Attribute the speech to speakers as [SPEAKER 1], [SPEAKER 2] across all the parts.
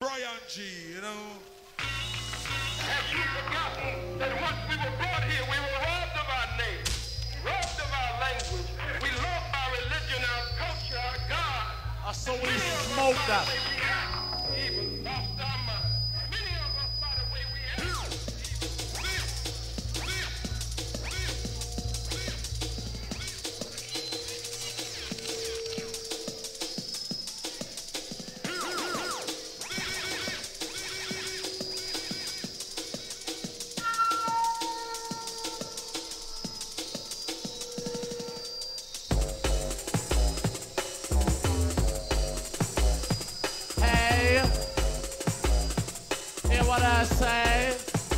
[SPEAKER 1] Bryan G, you know.
[SPEAKER 2] Have you forgotten that once we were brought here, we were robbed of our name, robbed of our language. We lost our religion, our culture, our God.
[SPEAKER 3] I saw we smoked that.
[SPEAKER 2] We even lost our mind. Many of us, by the way, we have.
[SPEAKER 3] What I say,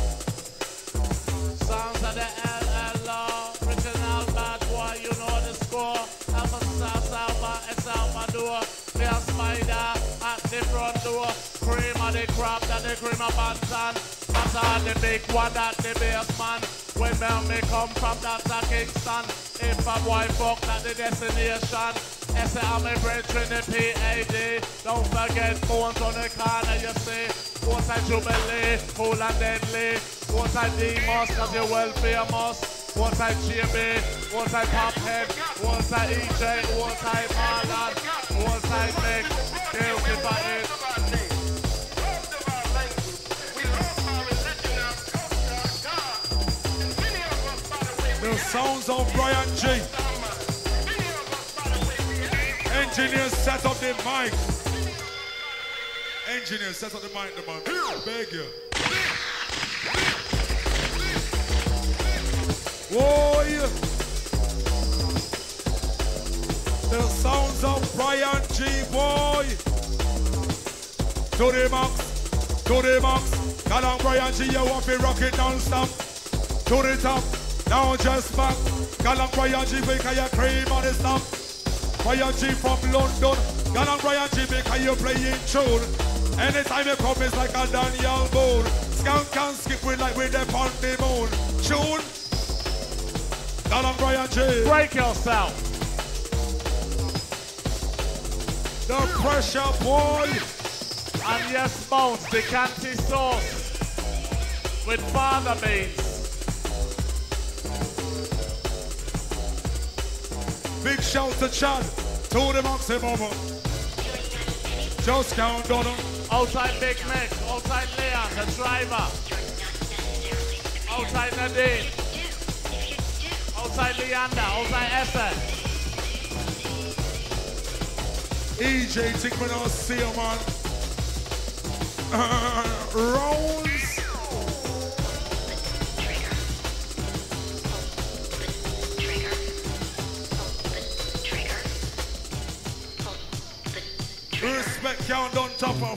[SPEAKER 3] sounds of the LLR, original bad boy, you know the score. Alpha South Alpha, it's Salvador, Fear Spider at the front door. Cream of the crop that the cream of Bantan, Bantan the big one that the bassman. When me come from that's a Kingston. If a boy fuck that the destination. S I'm a brethren in the PAD. Don't forget phones on the corner you see. What's I Jubilee, cool and deadly. What's I Demos, cause you're well famous. What's I GB, what's I Pophead. What's I EJ, what's I Marlon. What's I Mick, guilty for it.
[SPEAKER 1] The sounds of Bryan G. Engineers set up the mic. Engineers set up the mic, the man. Beg you. Whoa, yeah. The sounds of Bryan G, boy. To the max, to the max. Call on Bryan G, you want to rock it non-stop. To the top, now just back. Call on Bryan G, because you cream on the stop. Bryan G from London. Call on Bryan G, because you playing tune. Anytime you come, it's like a Daniel Boone. Skank can skip with like with the on the moon. Tune. Call on Bryan G.
[SPEAKER 3] Break yourself.
[SPEAKER 1] The pressure boy.
[SPEAKER 3] And yes, Bones, the canty sauce with father beans.
[SPEAKER 1] Big shout to Chad, to the maximum. Just count on them.
[SPEAKER 3] Outside Big Mick, outside Leon, the driver. Outside Nadine. Outside Leander, outside Esther.
[SPEAKER 1] EJ, think we don't see you, man. Rose. Respect count on top of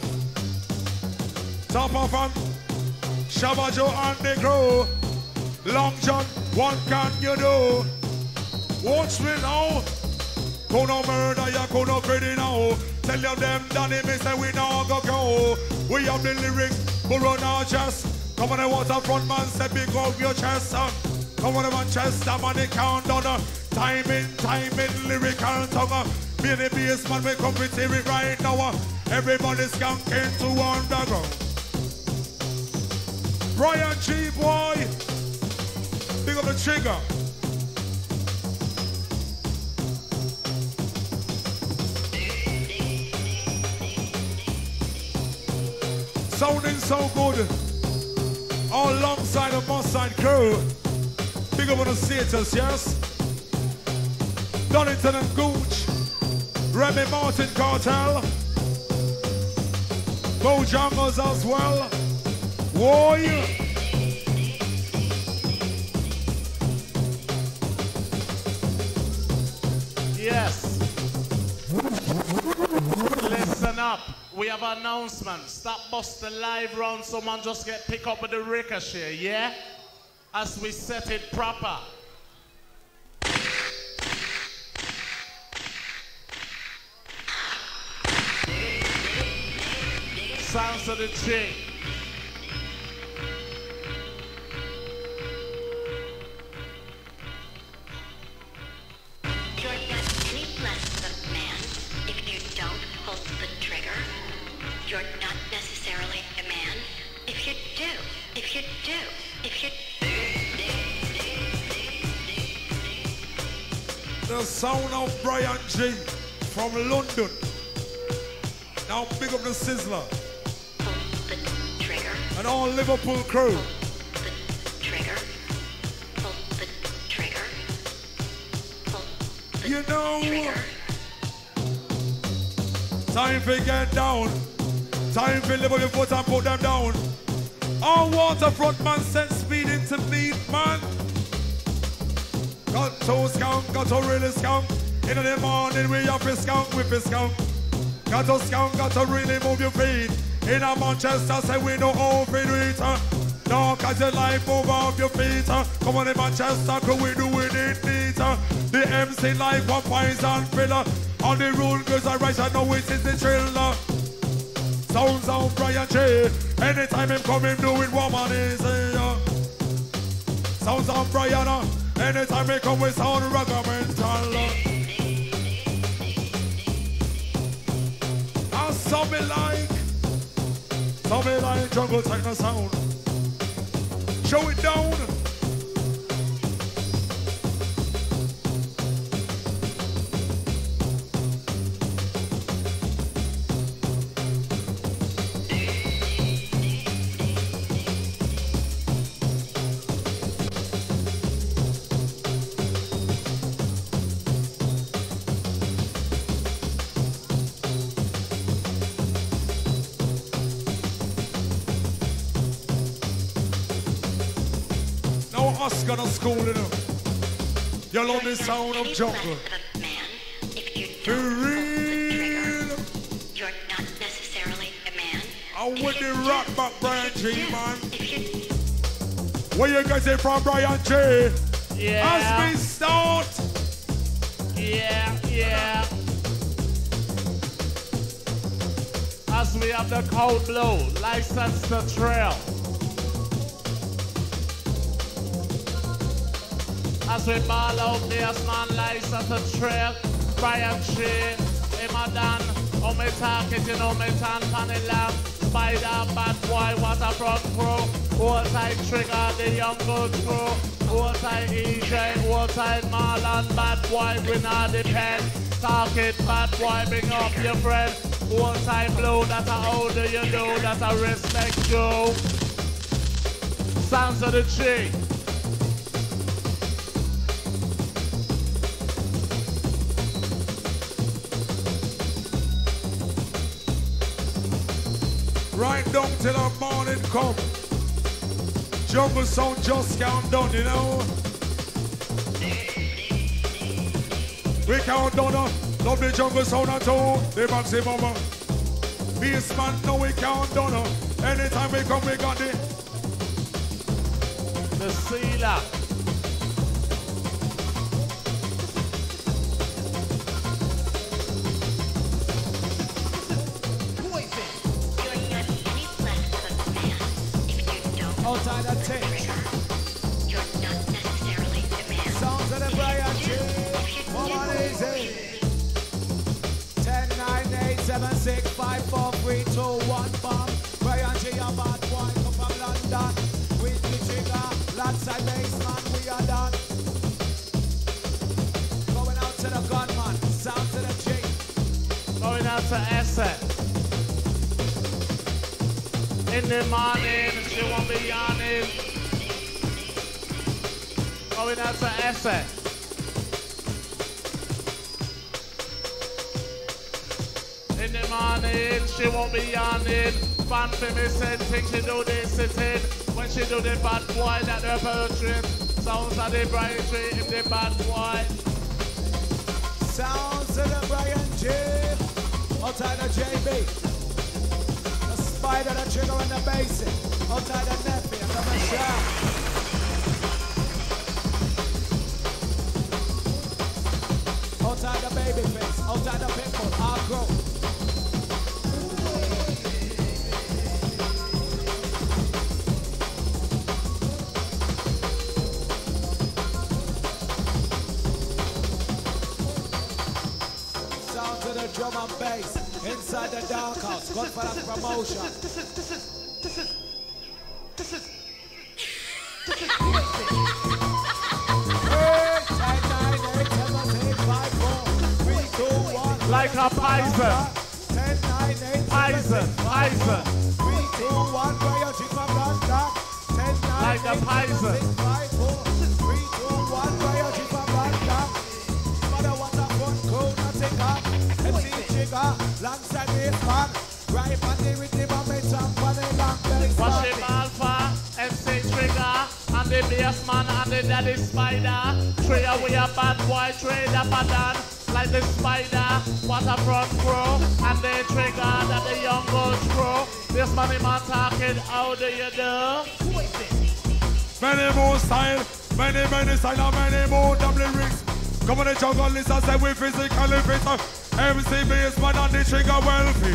[SPEAKER 1] and Shabba Joe and the crew. Long John, what can you do? Watch me now. Gonna murder ya, gonna credit now. Tell them Danny me say we now go. We have the lyrics, we run our chest. Come on the waterfront man, say big up your chest. Come on the Manchester man, they count on timing, lyrical tongue. Me and the bassman, we come with it right now. Everybody's skanking to underground. Bryan G, boy. Big up the trigger. Sounding so good. All alongside the Mossad crew. Big up on the theaters, yes? Donington and Gooch. Remy Martin Cartel. Bojangles as well. Warrior.
[SPEAKER 3] Yes. Listen up. We have an announcement. Stop busting live round. Someone just get pick up with the ricochet, yeah? As we set it proper. Sounds of the G.
[SPEAKER 4] You're not any less of a man if you don't pull the trigger. You're not necessarily a man. If you do, if you do, if you
[SPEAKER 1] The sound of Bryan G from London. Now big up the Sizzler.
[SPEAKER 4] pull the trigger,
[SPEAKER 1] And all Liverpool crew.
[SPEAKER 4] the trigger, pull the trigger, pull the
[SPEAKER 1] You know,
[SPEAKER 4] trigger.
[SPEAKER 1] time to get down. Time to live on your foot and put them down. All waterfront man send speed into beat, man. Got to skunk, got to really skunk. In the morning we have to skunk, we fi skunk. Got to skunk, got to really move your feet. In a Manchester say we know how to do it. No, cause your life move off your feet. Come on in Manchester, cause we doing it neat. The MC like one poison filler. On the rule girls are right, I know it is the thriller. Sounds of Bryan J. Anytime him come, him doing woman is sounds of Bryan. Anytime he come with sound ragamental. And some me like jungle techno sound. Show it down. Got a school in them. You love the sound of jungle.
[SPEAKER 4] For
[SPEAKER 1] real.
[SPEAKER 4] You're not necessarily a man.
[SPEAKER 1] I with the rock back Bryan G, man.
[SPEAKER 4] If you
[SPEAKER 1] Where you guys say from Bryan G?
[SPEAKER 3] Yeah.
[SPEAKER 1] As we start.
[SPEAKER 3] Yeah, yeah. As we have the cold blue, license the trail. As we ball out this man, license the trail. Bryan G, him a done. Oh me talk it, you know me tan funny lamb. Spider, bad boy, what a front crew. Hold tight trigger, the young good crew. Hold tight EJ, hold tight Marlon, bad boy, we not depend. Talk it, bad boy, bring up your friend. Hold tight blue, that's how do you do, that's a respect you. Sounds of the G.
[SPEAKER 1] Right down till the morning come. Jungle sound just count down, you know. We count down, love the jungle sound at all. The maximum. Bassman, now we count down. Anytime we come, we got
[SPEAKER 3] The sealer.
[SPEAKER 4] outside the tent. You're not necessarily the man.
[SPEAKER 5] Sounds of the Bryan G. Woman easy. 10, 9, 8, 7, 6, 5, 4, 3, 2, 1, bomb. Bryan G, a bad boy, come from London. With the trigger, Ladside Bassman, we are done. Going out to the gunman, sound to the G.
[SPEAKER 3] Going out to Essex. In the morning, she won't be yawning. Going out to Essex. In the morning, she won't be yawning. Fan for me said, think she do this sitting. When she do the bad boy, that her poetry. Sounds of the Bryan G, in the bad boy.
[SPEAKER 5] Sounds of the Bryan G. Outside the JB. Spider, the trigger and the basin. Outside the nephew and the Michelle. Outside the baby face. Outside the pitbull. I'll grow. Sounds of the drum and bass. inside the Darkhouse. Godfather's promotion.
[SPEAKER 3] Like a Python. Python.
[SPEAKER 5] 3, 2, 1, where you keep from London. 10, 9,
[SPEAKER 3] Like a
[SPEAKER 5] 8, 7,
[SPEAKER 3] Python.
[SPEAKER 5] 6, 5, 4, 3, 2, 1, where you keep from London. Mother, what a fun, cool, nothing up. MC Trigger, alongside this man. Right on the rhythm and make some funny long legs.
[SPEAKER 3] Worship Alpha, MC Trigger, and the bassman and the daddy spider. Trigger, we a bad boy, trader pattern. Like the spider, what a front row. And the Trigger, that the young girls grow. This money man talking, how do you do?
[SPEAKER 1] Many more style, many style, and many more double lyrics. Come on the jungle, listen, say we physically fit. MC Bassman and the Trigger wealthy.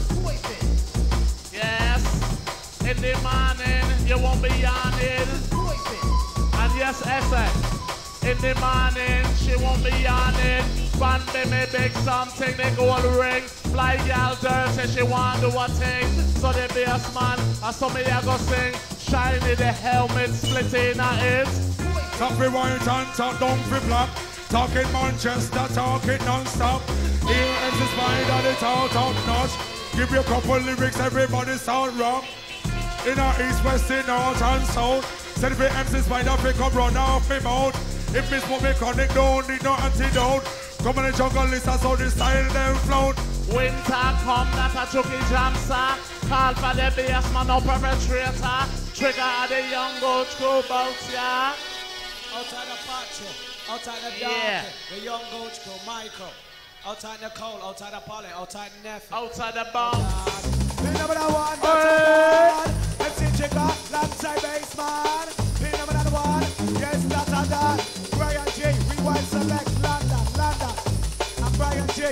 [SPEAKER 3] Yes, in the morning, you won't be yawning. And yes, Essex, in the morning, she won't be yawning. Van me big something, the gold ring. Fly gal dirt, say she want do a thing. So the bassman, I saw me I go sing. Shiny the helmet, splitting her it.
[SPEAKER 1] Talk for white and talk down for black. Talking Manchester, talking non-stop. Here MC Spider, the top notch. Give you a couple lyrics, everybody sound rock. In our east, west, in north and south. Send for MC Spider, pick up, run off me mouth. If me smoke me chronic, don't need no antidote. Come on the jungle, listen, so the style them float.
[SPEAKER 3] Winter come, that a chucky jamsa. Call for the bassman, no perpetrator. Trigger the young goat crew boats, yeah.
[SPEAKER 5] Outside the Pacho, outside the
[SPEAKER 3] Yeah.
[SPEAKER 5] Dark, the young goat crew, Michael. Outside the Cole, outside the Polly, outside the Nephew.
[SPEAKER 3] Outside the bomb.
[SPEAKER 5] Pin number one, that's a MC Trigger, alongside Bassman. Pin number one, yes, that's a done. Bryan J, rewind select, London. And Bryan J.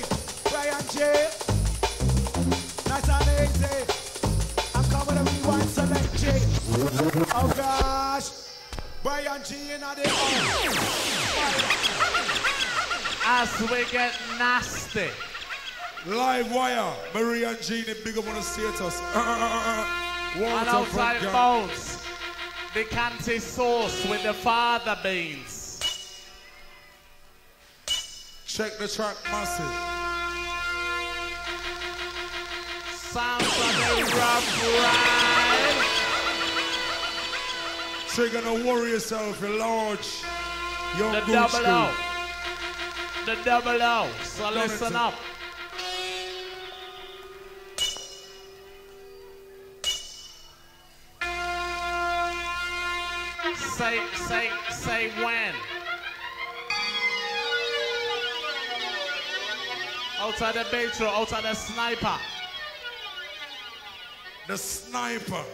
[SPEAKER 5] Nice and easy. I'm coming to rewind select J. Oh gosh. Bryan G in the
[SPEAKER 3] As we get nasty.
[SPEAKER 1] Live wire, Marie and Jean, big up on the status.
[SPEAKER 3] And outside bones, the canty sauce with the fava beans.
[SPEAKER 1] Check the track, massive.
[SPEAKER 3] Sounds like a rough ride.
[SPEAKER 1] Trigger, don't worry yourself, you're large. Young
[SPEAKER 3] The
[SPEAKER 1] Gooch
[SPEAKER 3] double
[SPEAKER 1] Crew.
[SPEAKER 3] O. The double O. So listen up. Say when. Outside the Batro, outside the sniper.
[SPEAKER 1] The sniper.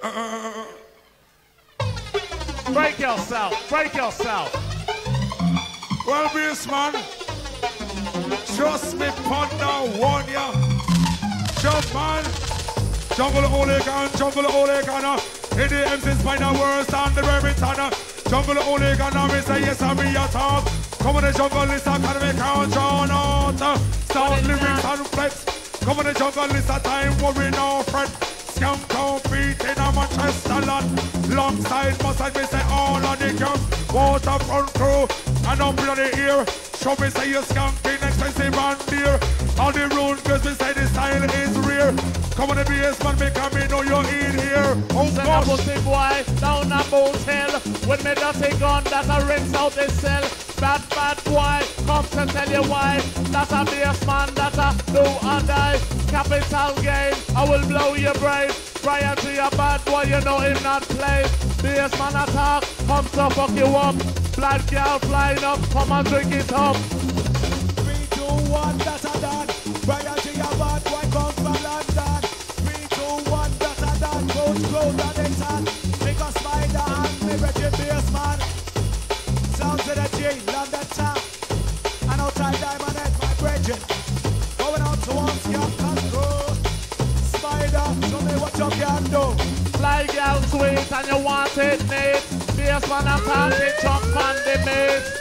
[SPEAKER 3] Break yourself, break yourself.
[SPEAKER 1] Well, Bassman, trust me, Panda, warn ya. Jump, man. Jungle Olegana. In the MC Spider worse than the Remington. Jungle Olegana, me say yes, I be a talk. Come on the jungle list, I can make out John out. Start lyrics and flex. Come on the jungle list, a time worry no fret. Scam compete in a Manchester land. Long side massage, me say all of the gang. Waterfront crew, and up in the ear. Show me say you skanking expensive and dear. All the rude girls, me say the style is rare. Come on the bassman, because me know you're in here. Oh
[SPEAKER 3] Send a
[SPEAKER 1] gosh.
[SPEAKER 3] pussy boy down a boat hill. With me dirty gun that a rinse out the cell. Bad boy, come to tell you why. That's a bassman, that's a do or die. Capital game, I will blow your brain. Bryan to your bad boy, you know him not play. Bassman attack, come to fuck you up. Black girl flying up, come and drink it up.
[SPEAKER 5] 3, 2, 1, that's a done. Bryan G, a bad boy, comes from London. 3, 2, 1, that's a done. Close, and it's on. Trigga-spyda and me Reggie Bassman. Sounds of the G, London town. And outside Diamond Head, my Reggie. Going out to one scam control. Spider, show me what you can do.
[SPEAKER 3] Fly girl sweet and you want it neat. Bassman attack it, jump on the meat.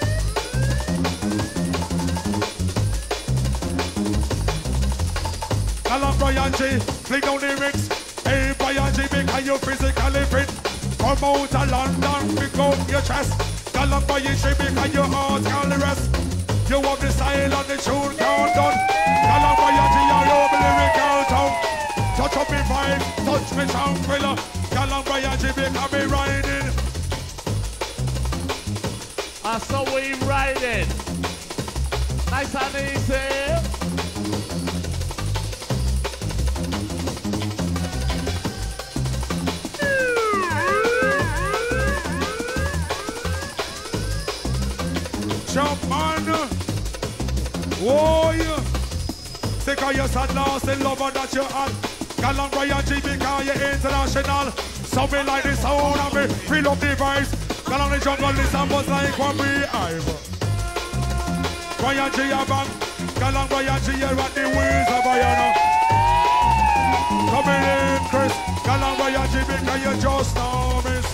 [SPEAKER 1] Gal and Bryan G, fling down the mix. Hey, Bryan G, because you physically fit. Come out of London, pick out your chest. Gal and Bryan G, because your heart can rest. You have the style and the tune count done. Gal and Bryan G, you're over lyrical tongue. Touch up me vibe, touch me tranquilla. Gal and Bryan G, because me riding.
[SPEAKER 3] And so we riding. Nice and easy.
[SPEAKER 1] Jump man, whoa, sick of your sad lost in lover that you had. Gal and Bryan G, because you're international. So me like the sound of me, feel up the vibes. Gal on the jungle, listen was like one beehive. Bryan G, a bang. Gal and Bryan G, you're at the wheels of Iron. Coming in, Chris. Gal and Bryan G, because you just know miss.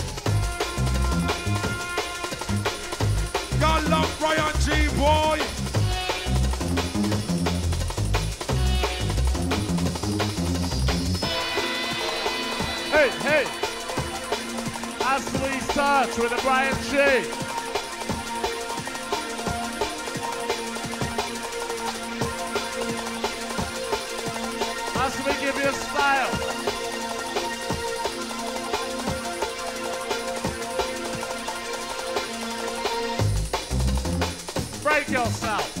[SPEAKER 1] Gal and Bryan G, boy.
[SPEAKER 3] Hey, hey. As we start with the Bryan G. As we give you style. Break yourself.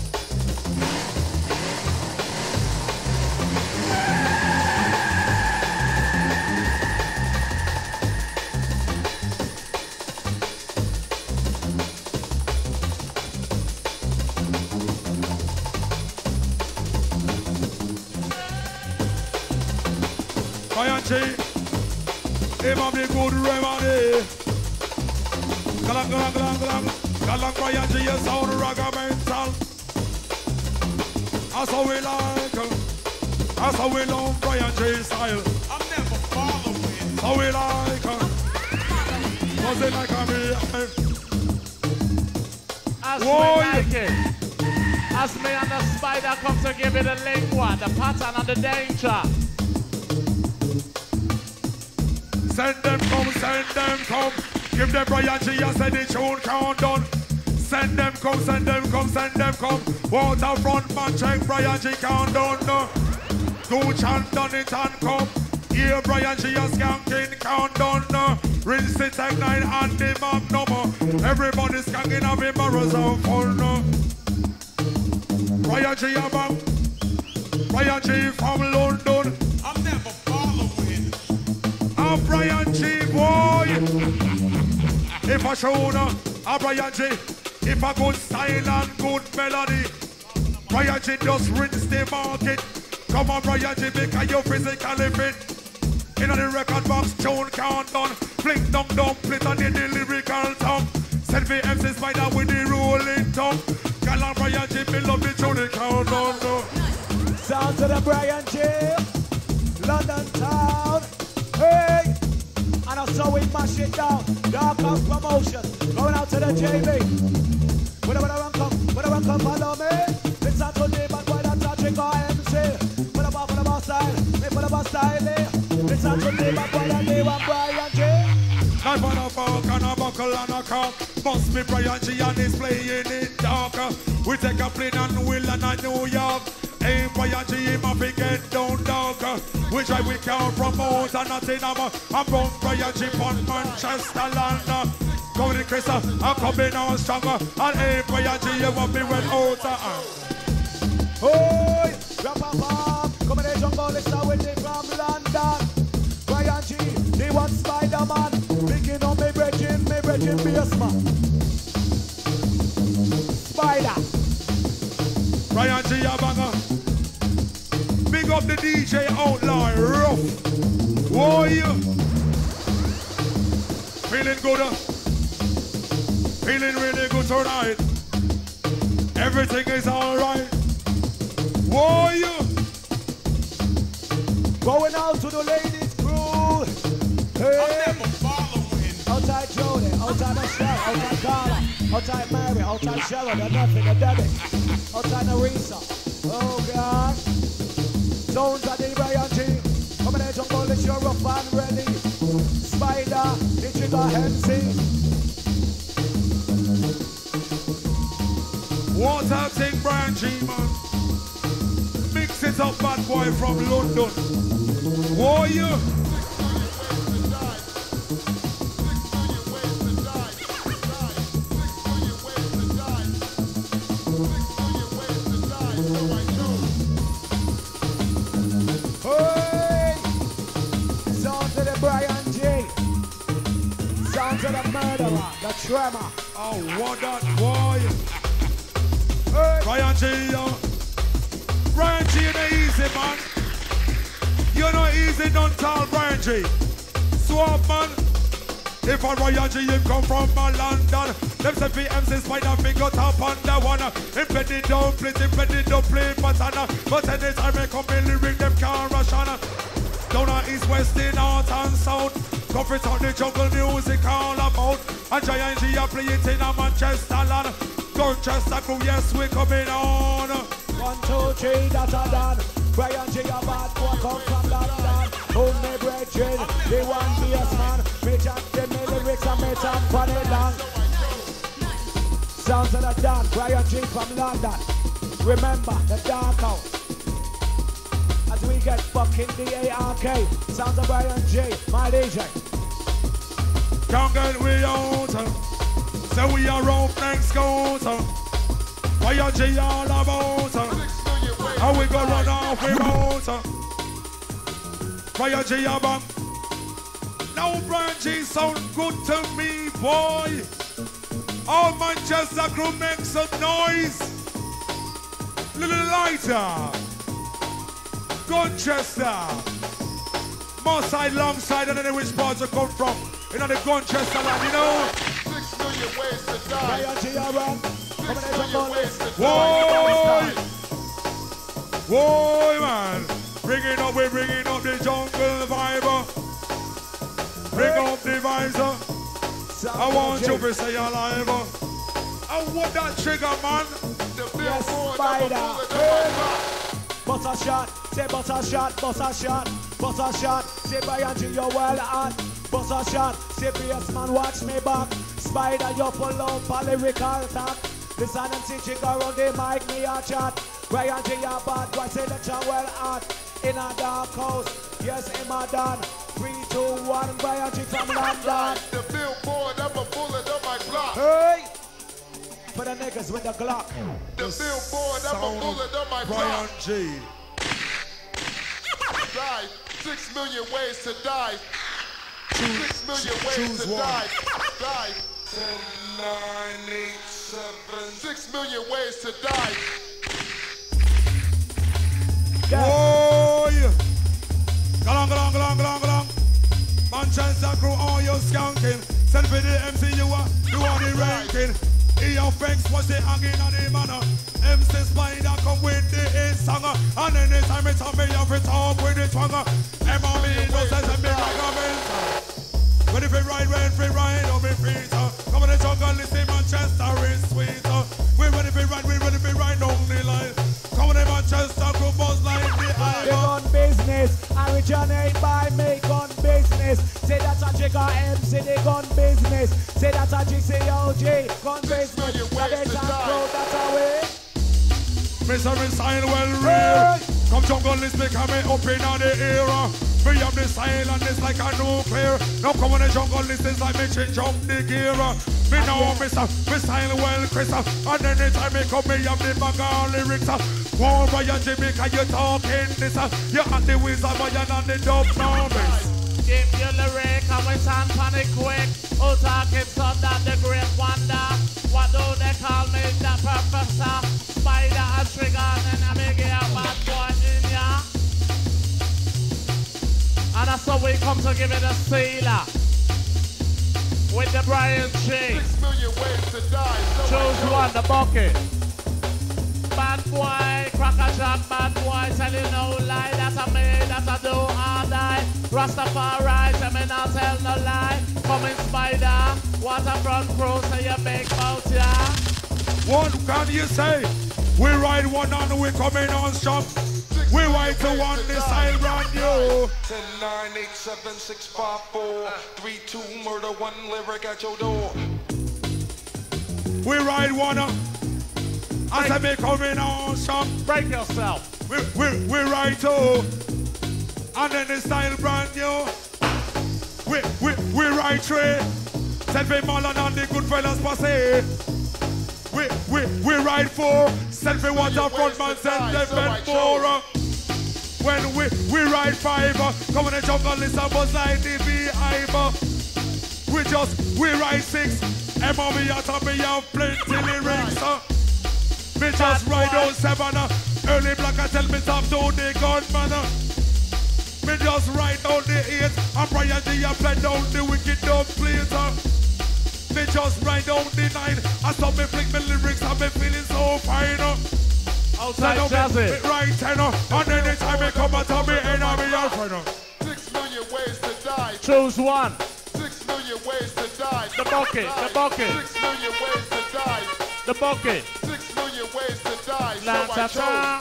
[SPEAKER 1] Bryan G, him have the good remedy. Galang, galang, galang, galang. Galang Bryan G, you sound ragamental. That's how we like. That's how we love Bryan G style.
[SPEAKER 2] I'm never following.
[SPEAKER 1] How we like. Was it like a me?
[SPEAKER 3] As
[SPEAKER 1] Whoa.
[SPEAKER 3] we like it. As me and the spider come to give it the lingua, the pattern and the danger.
[SPEAKER 1] Send them come, send them come. Give them Bryan G, I said the tune count done. Send them come, send them come, send them come. Waterfront man, check Bryan G count done. Do chant done it and come. Here Bryan G, a skanking count done. Rinse it, take 9 and the magnum. Everybody's skanking of him, mirrors of fun. Bryan G, a bang. Bryan G from London.
[SPEAKER 2] I'm never following.
[SPEAKER 1] I'm Bryan G, boy. If I show a Bryan G, if a good style and good melody, Bryan G just rinse the market. Come on, Bryan G, because you physically fit. In the record box, tune count done. Fling down, split on the lyrical tongue. Send me MC Spider with the rolling tongue. Gal and Bryan G, me love the tune count done.
[SPEAKER 5] Sound to the Bryan G, London town. Hey, and I saw we mash it down. Darkhouse promotion, going out to the JB. When I run come, follow me. It's not to me, but why not touch it, MC? Put a boss style, me put a boss style. It's not to me, but why not do one Bryan G?
[SPEAKER 1] Knife on a fork and a buckle and a cup. Must be Bryan G and he's playing it darker. We take a plane and we'll land at New York. Hey, Bryan G, him a fi get down darker. Which I we can promote and nothing I'm from Bryan G from Manchester land. Go to Chris, I'm coming on stronger. And hey, Bryan G, you want me well out of
[SPEAKER 5] Oi, rap come in the jungle, listen with me from London. Bryan G, they want Spider-Man. Picking up me brethren bassman. Spider.
[SPEAKER 1] Bryan G, a banger. Big up the DJ Outlaw, rough. Whoa, feeling good, feeling really good tonight. Everything is alright. Whoa,
[SPEAKER 5] going out to the ladies crew. Hey.
[SPEAKER 2] I'm never following.
[SPEAKER 5] Outside Jody, outside Michelle, outside Carla, outside Mary, outside Cheryl, the nothing, the Debbie, outside Narisa. Oh gosh. Sounds of the Bryan G. Come in the jungle, it's your rough and ready. Spider, the trigger MC.
[SPEAKER 1] What a thing, Bryan G, man. Mix it up, bad boy from London. Warrior.
[SPEAKER 5] Hey! Sounds of the Bryan G. Sounds of the murderer, the tremor.
[SPEAKER 1] Oh, what that boy.
[SPEAKER 5] Hey!
[SPEAKER 1] Bryan G, Bryan G, you know easy, man. You know easy, don't tell Bryan G. Swap, man. If a Bryan G, him come from London. Them say PMC spider finger top on the one. Him play the down plate, him play the down play pattern. But anytime they come in lyric, them can't rush on. Down on east, west, in north and south. Comfort on the jungle music all about. And Giant G, I play it in a Manchester land. Manchester crew, yes, we coming on.
[SPEAKER 5] 1, 2, 3, that's a done. Bryan G, a bad boy, come from London. Hulme brethren, they want bassman. Me jack them in lyrics and me talk for the long. Sounds of the done, Bryan G from London. Remember the Darkhouse. As we get fucking the ARK. Sounds of Bryan G, my DJ.
[SPEAKER 1] Can't get we out. So we are rope next goat. Bryan G all about. How we go run off without. Bryan G a bang. Now Bryan G sound good to me, boy. All Manchester crew make some noise. Little lighter. Gunchester. Most side, long side, and then which parts you come from. You know the Gunchester land, you know?
[SPEAKER 2] 6 million ways to die.
[SPEAKER 5] Bryan G a run.
[SPEAKER 2] 6 million ways to die.
[SPEAKER 1] Whoa! Whoa, man. Bringing up, we're bringing up the jungle vibe. Bring up the visor. I want you to say alive. I want that trigger, man.
[SPEAKER 2] The
[SPEAKER 5] Yes,
[SPEAKER 2] billboard
[SPEAKER 5] spider.
[SPEAKER 2] of a bullet in my block.
[SPEAKER 5] Butter shot, say butter shot, butter shot, butter shot, say Bryan G, you're well hot. Butter shot, say bassman, watch me back. Spider, you pull up a lyrical attack. This and them teaching around the mic, me a chat. Bryan G, a bad boy, selection well hot. In a Darkhouse, yes, him a done. 3, 2, 1, Bryan G from London.
[SPEAKER 2] The billboard of a bullet on my block.
[SPEAKER 5] Hey! For the niggas with the Glock.
[SPEAKER 2] The billboard of a bullet on my
[SPEAKER 1] Bryan
[SPEAKER 2] block.
[SPEAKER 1] G.
[SPEAKER 2] Die. 6 million ways to die. 6 million ways to
[SPEAKER 1] one.
[SPEAKER 2] die. Die.
[SPEAKER 1] 10, 9, 8, 7.
[SPEAKER 2] 6 million ways to die.
[SPEAKER 1] Whoa! Go on, go on, go on, go on, go on. Manchester crew, all you skanking. Send for the MC, you are the ranking. Your fangs was the hanging on the manor. MC Spider come with the hit songer. And anytime it's on me, you have to talk with the twanger. M.O.B. knows that I'm big like a mentor. When if it ride, when if it ride, on me feet. Come on the jungle, listen, Manchester is sweet. We ready for ride, we ready for ride down the line. Come on the Manchester crew, buzz like the
[SPEAKER 5] The
[SPEAKER 1] eye.
[SPEAKER 5] gun business, originate by me gun business. Say that's a Trigger MC, the gun business. Say that's a GCOG, gun business. That is a crowd, that's a way.
[SPEAKER 1] Mr. Sign well real. Come jungle, let's make me up in the era. Free up the silent, it's like a nuclear. Now come on the jungle, this is like me change up the gear. Me know, Mr. Me style well, Chris. And anytime me come, me have the bag of lyrics. War Bryan Jamaica, you talking this. You and the wizard, Bryan and the dub novice.
[SPEAKER 3] Give you lyric and we stand panic quick. Who talking son that the great wonder? What do they call me? The professor. Spider and trigger and I make it a bad boy in ya. And that's how we come to give it a sealer. With the Bryan G.
[SPEAKER 2] 6 million ways to die.
[SPEAKER 3] Choose one, the bucket. Bad boy, cracker jack, bad boy, telling no lie. That's a me, that's a do or die. Rastafari, tell me not tell no lie. Coming Spider, waterfront crew, say you big mouth, yeah.
[SPEAKER 1] What can you say? We ride one and we coming on shop. We ride to one this style brand new.
[SPEAKER 2] 10, 9, 8, 7, 6, 5, 4, 3, 2, murder, one lyric at your door.
[SPEAKER 1] We ride one as I be coming on shop.
[SPEAKER 3] Break yourself.
[SPEAKER 1] We ride two. And then the style brand new. We ride three. Selfie Marlon and the good fellas passe. We ride four. Selfie waterfront man selfie four. When we ride five. Come on the jungle list of us like the beehive. We ride six. Emma we at top me have plenty lyrics. Me just ride on seven. Early black I tell me stop to the gunman. Me just ride down the 8 and Bryan G I play down the wicked dub plate. Me just ride down the 9 and stop me flick me lyrics and me feeling so fine.
[SPEAKER 3] Outside Jazzy.
[SPEAKER 1] Me ride 10 and anytime me come out of me enemy and friend.
[SPEAKER 2] 6 million ways to die.
[SPEAKER 3] Choose one.
[SPEAKER 2] 6 million ways to die.
[SPEAKER 3] The bucket. The bucket.
[SPEAKER 2] 6 million ways to die.
[SPEAKER 3] The bucket.
[SPEAKER 2] 6 million ways to die.
[SPEAKER 3] La
[SPEAKER 2] So I
[SPEAKER 3] ta
[SPEAKER 2] chose.
[SPEAKER 3] ta.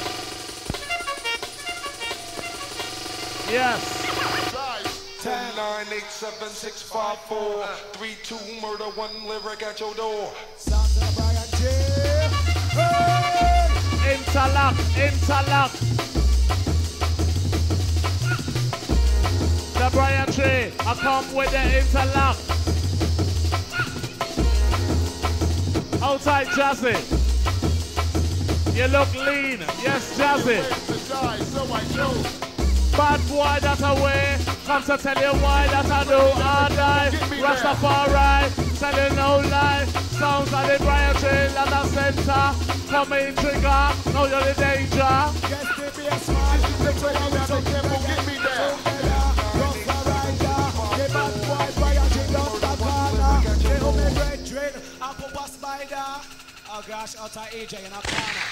[SPEAKER 3] Yes.
[SPEAKER 2] 10, 9, 8, 7, 6, 5, 4, 3, 2, murder, one lyric at your door.
[SPEAKER 5] Sounds of Bryan G. Hey!
[SPEAKER 3] Interlock. Interlock. The Bryan tree. I come with the interlock. Outside Jazzy. You look lean. Yes, Jazzy.
[SPEAKER 2] Ways to die, so I chose.
[SPEAKER 3] Bad boy that away. Come to tell you why that I do or die. Rastafari. Telling no lie. Sounds of the Bryan tree. At the center. Coming trigger. Know you're the danger.
[SPEAKER 5] Yes, the bassman.
[SPEAKER 2] The trigger that they can't get me there.
[SPEAKER 5] The bad boy Bryan G down the corner. The Hulme brethren. And trigga-spyda. Oh gosh, outside AJ in a corner.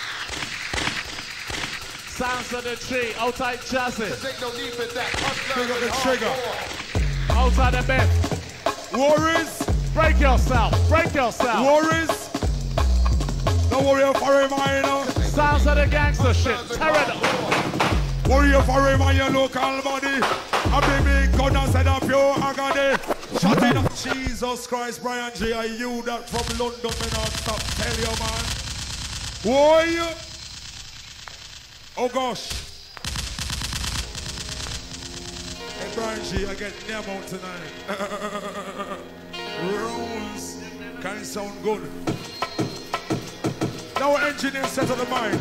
[SPEAKER 3] Sounds of the tree. Outside Jazzy.
[SPEAKER 2] Take no need for that.
[SPEAKER 1] Pick up the trigger.
[SPEAKER 3] Outside the bed.
[SPEAKER 1] Warriors.
[SPEAKER 3] Break yourself. Break yourself.
[SPEAKER 1] Warriors. Don't worry for him, I know.
[SPEAKER 3] Sounds of the gangster shit. Tear it up.
[SPEAKER 1] Worry for him and your local body. A big gun and set up your agony. Shut it up. Jesus Christ, Bryan G. Are you that from London? Me not stop. Tell you, man. Boy. Oh gosh. Hey Bryan G, I get Nemo tonight. Rose. Can sound good. Now engineer set of the mind.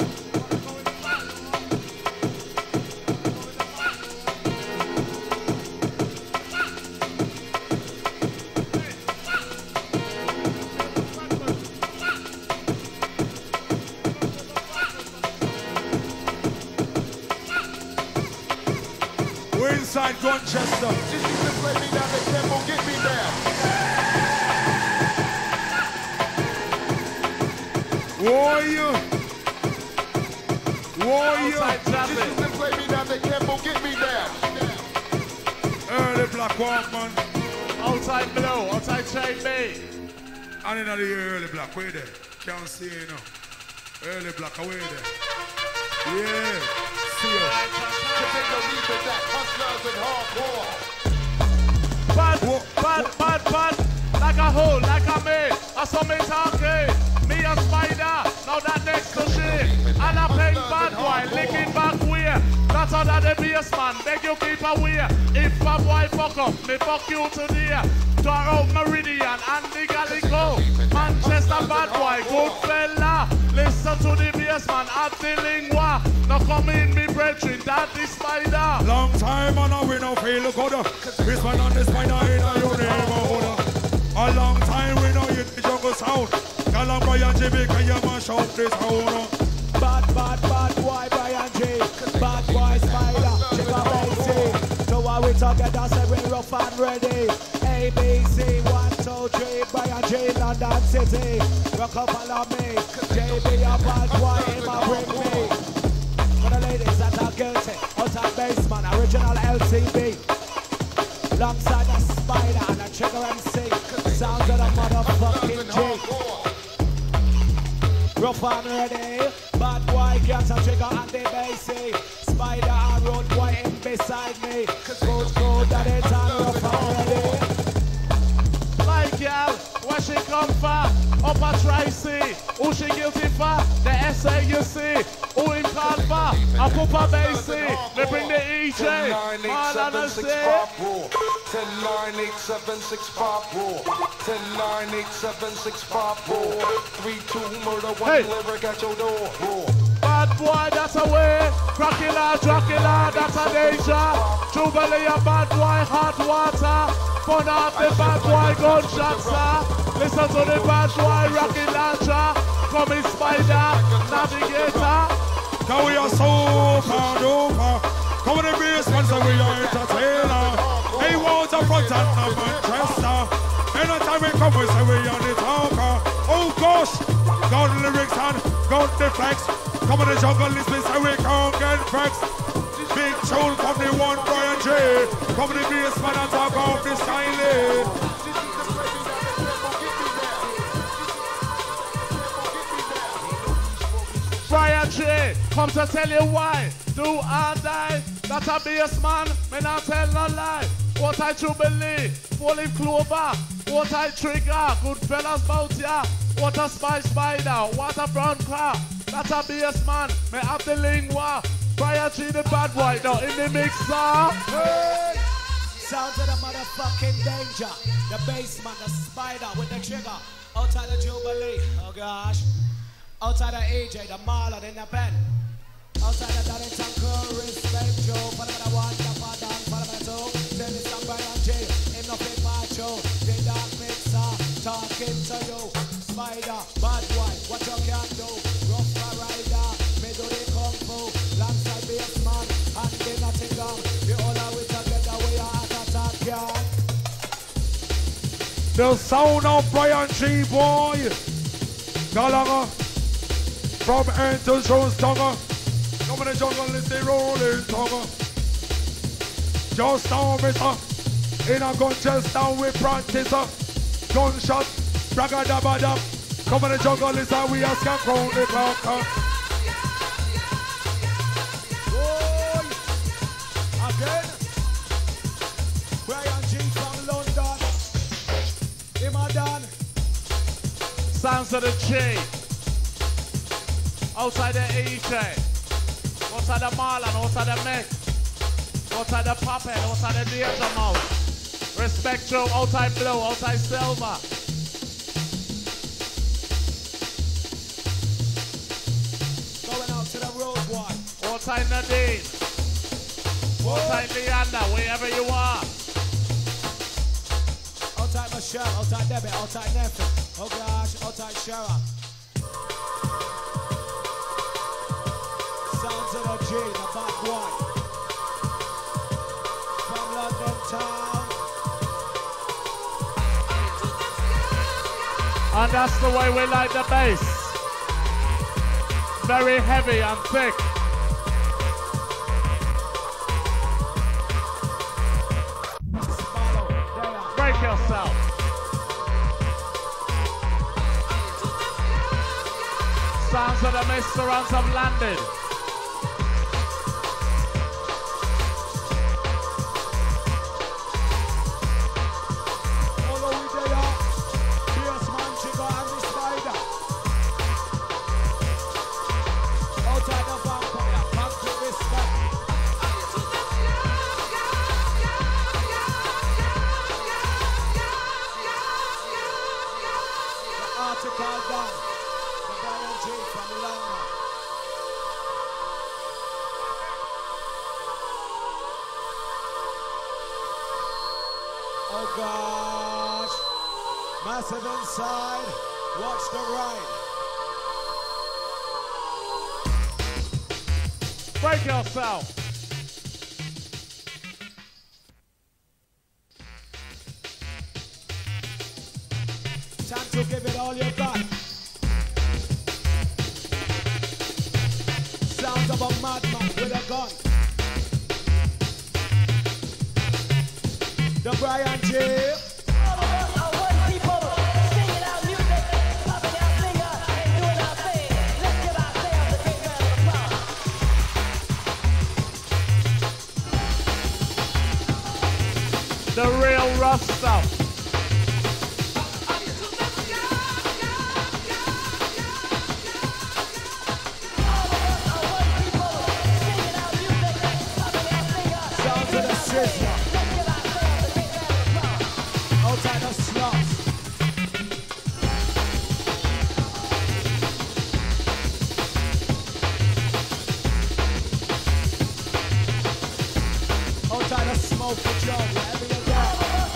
[SPEAKER 1] We're inside Dorchester.
[SPEAKER 2] Just used to play me down, they can't go get me there.
[SPEAKER 1] Warrior. Warrior.
[SPEAKER 3] Outside
[SPEAKER 2] Just
[SPEAKER 3] Jazzy.
[SPEAKER 2] used to play me down, they can't go get me there.
[SPEAKER 1] Early black man.
[SPEAKER 3] Outside Blue. Outside Shane B.
[SPEAKER 1] And in the early black, way there. Can't see you now. Early black, away there. Yeah. See you.
[SPEAKER 2] Take no need for that. Hustlers and hardcore.
[SPEAKER 3] Bad, bad. Like a hole, like a me. I saw me talking. Me a spider. Now that next to shit. And I playing bad boy. Licking back way. That's how that the bassman. Beg you keep away. If a boy fuck up, me fuck you today. Draw out Meridian and the Gallico. Manchester bad boy, good fella. Listen to the bassman at the lingua. Now come in, me brethren, that is spider.
[SPEAKER 1] Long time and we no feel good. This one on the spider in your neighborhood. A long time we know you the jungle sound. Call on Bryan G, can you mash up this town?
[SPEAKER 5] Bad boy Bryan G. Bad boy Spider. Trigga-spyda-bassman. So while we together, say we rough and ready. ABC 1, 2, 3. Bryan G, London City. Rock up and love me. JB a bad boy, him a bring me. For the ladies that are guilty, outside bassman, original LCB. Alongside the Spider and the Trigger MC. Sounds of the motherfucking G. Rough fan ready. Bad boy gets a trigger and the bassy. Spider and road boy in beside me. Coach that it's on your fan ready.
[SPEAKER 3] Like y'all, where she come from? Up a Tracy. Who she guilty for? The SAUC. Who him called for? A Papa Basie. They bring the EJ. All on the say.
[SPEAKER 2] 10, 9, 8, 7, 6, 5, roar. 10, 9, 8, 7, 6, 5, roar. 3, 2, murder, 1 lyric at your door. Roar.
[SPEAKER 3] Bad boy, that's a way. Dracula, that's a danger. Jubilee, a bad boy, hot water. Fun off the bad boy, gunshots, sir. Listen to the bad boy, rocket launcher. Coming spider, navigator.
[SPEAKER 1] Cause we are so far over. Come on the basement, so we are entertainer. Hey, water front and a Manchester. Anytime we come, we say we are the talker. Oh gosh, gun lyrics and gun defects. Come on the jungle list, we say we can't get vexed. Big tune from the one Bryan J. Come on the basement and talk off the style.
[SPEAKER 3] Bryan J, come to tell you why. Do or die, that's a bass man, me not tell no lie. What I Jubilee, full in clover. What I trigger, good fellas bout ya. What a spider, what a brown car. That's a bass man, me have the lingua. Bryan J the bad boy, now in the mixer.
[SPEAKER 5] Hey! Sounds of the motherfucking danger. The bassman, the spider with the trigger. Outside the Jubilee, oh gosh. Outside the AJ, the Marlon in the pen. Outside the Darrington crew, respect Joe. For the one, the father, for the two. Tell me some Bryan J, in the big macho. The dark mixer, talking to you. Spider, bad boy, what you can do. Rough rider, me do the kung fu. Langside bassman, and then nothing down. You all are with together, we are at attack, y'all.
[SPEAKER 1] The sound of Bryan J, boy. Gallagher. From end to Jones Tongue. Come in the jungle, let's say rolling tongue. Just now, mister. In a gun just now, we practice. Gunshot, trigga-spyda-bassman. Come in the jungle, let's say we ask and crown the clock.
[SPEAKER 5] Again. Bryan J from London. Imadan.
[SPEAKER 3] Sounds of the J. Outside the EJ, outside the Marlon, outside the Mech, outside the Puppet, outside the Danger Mouse. Respect Joe, outside Blue, outside Silver.
[SPEAKER 5] Going out to the road one.
[SPEAKER 3] Outside Nadine, outside Leander, wherever you are.
[SPEAKER 5] Outside Michelle, outside Debbie, outside Nephew. Oh gosh, outside Shara. Sounds of the J, the bad boy. From London town.
[SPEAKER 3] And that's the way we like the bass. Very heavy and thick. Break yourself. Sounds of the Mr. Runs have landed.
[SPEAKER 5] Oh gosh, massive inside, watch the right.
[SPEAKER 3] Break yourself.
[SPEAKER 5] Time to give it all you got. Sounds of a madman with a gun. The Bryan J.
[SPEAKER 6] All of us are one people, singing our music, popping our finger and doing our thing.
[SPEAKER 3] The real rough stuff.
[SPEAKER 5] Sounds of the sizzler. Outside the slots. Outside the smoke for Joe, wherever you go.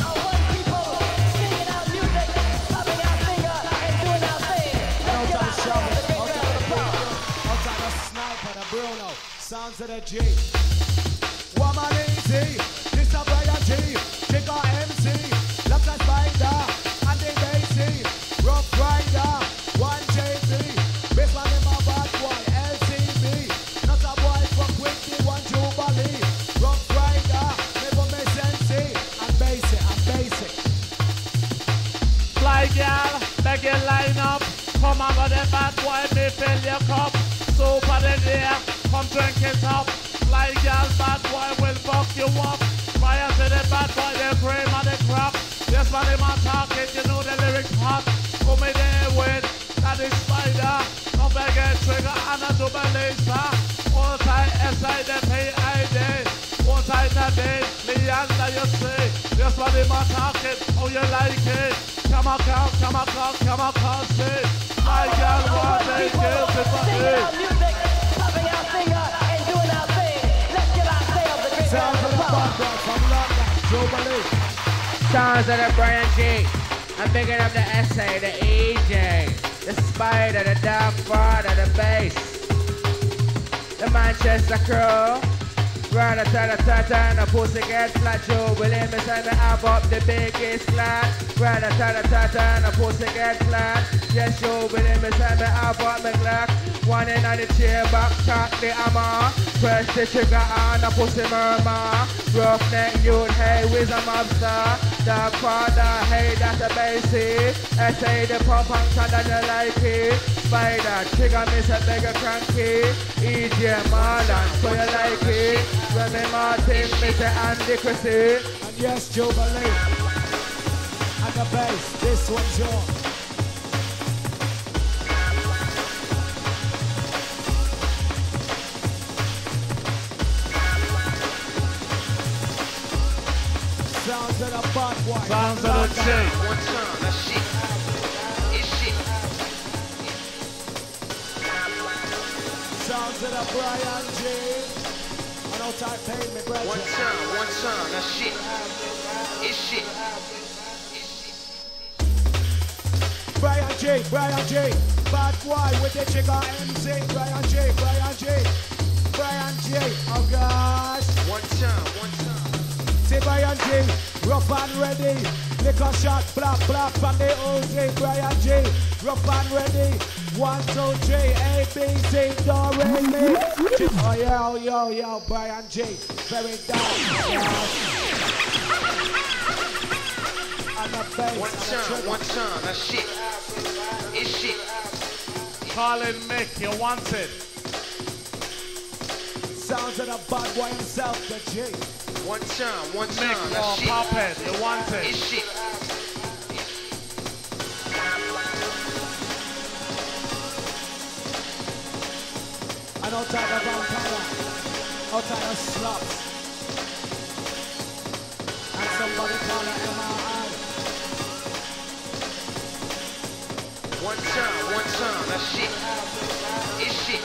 [SPEAKER 5] Bruno, sounds of the G. Woman easy, this a Bryan G. Trigga MC, trigga-spyda, and the bassy. Rough rider, 1JB. Bassman in my bad boy, LCB. Not a boy from Quickie, one Jubilee. Rough rider, never make sense. And basic.
[SPEAKER 3] Fly girl, beg your line up. Come on with the bad boy, me fill your cup. Soup of the day, come drink it up. Fly girl, bad boy will fuck you up. Prior to the bad boy, the cream and the crap. Yes, man, him on talking, you know the lyrics hot. Come in there with that is spider. Don't forget trigger and a double laser. All tight SI, the PID. All tight a day, Leander, you see. Yes, man, him on talking, how you like it. Come on, see. My girl, what they kill to
[SPEAKER 5] Sounds of the bad boy from London, Jubilee.
[SPEAKER 6] Sounds of the Bryan G. I'm picking up the essay, the EJ, the spider, the dark father, the bass, the Manchester crew. Run a ta-ta-ta-ta and a pussy get flat. Jubilee, me say me have up the biggest flat. Run a ta-ta-ta-ta and a pussy get flat. Yes, Jubilee, me say me have up my Glock. One in on the chair back, cock the hammer. Press the trigger on a pussy murmur. Roughneck youth, hey, with a mobster. Dark father, hey, that's a bassy. I say the pump and can you like it. Spider, trigger me say bigger cranky. EJ Marlon, so you like it. Remy Martin, me say Andy Chrissy.
[SPEAKER 5] And yes, Jubilee. And the bass, this one's yours. Sounds of the bad boy.
[SPEAKER 3] Sounds of the G.
[SPEAKER 2] One time, that's shit. It's shit.
[SPEAKER 5] Sounds of the Bryan G. I know type pain me, brethren.
[SPEAKER 2] One time, that's shit. It's shit.
[SPEAKER 5] Bryan G. Bad boy with the trigger MC. Bryan G. Oh gosh.
[SPEAKER 2] One time.
[SPEAKER 5] Say Bryan G, rough and ready. Liquor shot, black from the OG. Bryan G, rough and ready. 1, 2, 3, A, B, C, do, re, mi. Oh yo, Bryan G, very down. And the bass.
[SPEAKER 2] One time, that's shit. It's shit.
[SPEAKER 3] Colin Mick, you want it.
[SPEAKER 5] Sounds of the bad boy himself, the G.
[SPEAKER 2] One time,
[SPEAKER 3] Mick,
[SPEAKER 2] that's shit.
[SPEAKER 3] pop it, you want it.
[SPEAKER 2] It's shit.
[SPEAKER 5] And outside the vampire, outside the slots. And somebody call it MRI.
[SPEAKER 2] One time, that's shit. It's shit.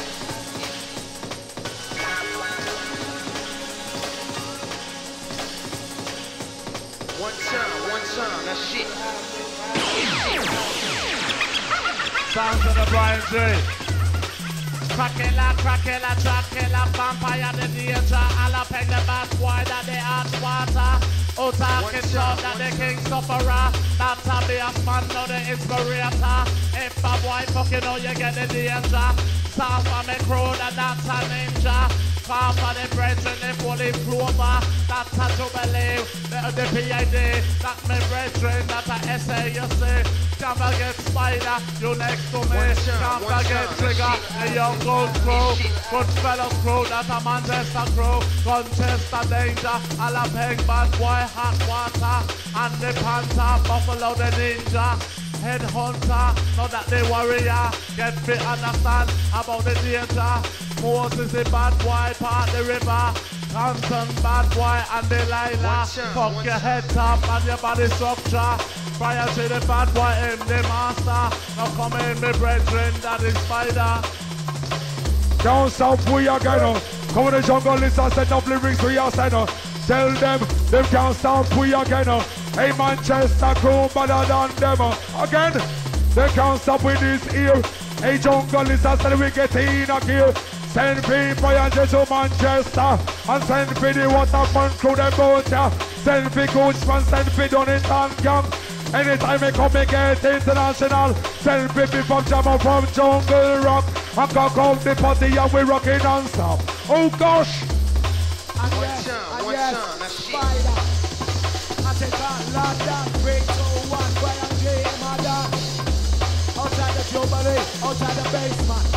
[SPEAKER 2] One time, that's shit. It's shit.
[SPEAKER 3] Sounds of the Bryan G. Crackilla, trackilla, vampire, the danger. Alla peg the bad boy that the hot water. Oh, talking shop that the king sufferer. That's a bassman, no the inspirator. If a boy fucking know you get the danger. Start for me crew, that's a ninja. Call for the brethren, they fully clover. That's a Jubilee, the PID. That's my brethren, that's a SAUC. Can't forget Spider, you next to me. Can't forget Trigger, the young gold crew. Goodfellas crew, that's a Manchester crew. Manchester danger, all a peg bad boy hot water and the panther, buffalo the ninja, head hunter, know that the warrior, get fit understand about the danger. Moses the bad boy, part the river, Compton bad boy and Delilah, fuck your head top and your body structure. Bryan to the bad boy, him the master, now come in me brethren, that is Spider.
[SPEAKER 1] Down south we are gonna come in the jungle, listen, set up lyrics we are send. Tell them can't stop we are gonna. Hey Manchester crew better than them. Again, they can't stop with this here. Hey jungle, listen, said we get in a gear. Send people and just to Manchester. And send for the waterfront crew them boat ya. Send for Coachman, send for Donington gang. Anytime I come and get international. Send people from Jamaica, from Jungle Rock. And cock up the party and we rocking non-stop. Oh gosh!
[SPEAKER 5] And yes, Spider. I take on London, 3, 2, 1, Bryan G, Madden. Outside the Jubilee, outside the basement.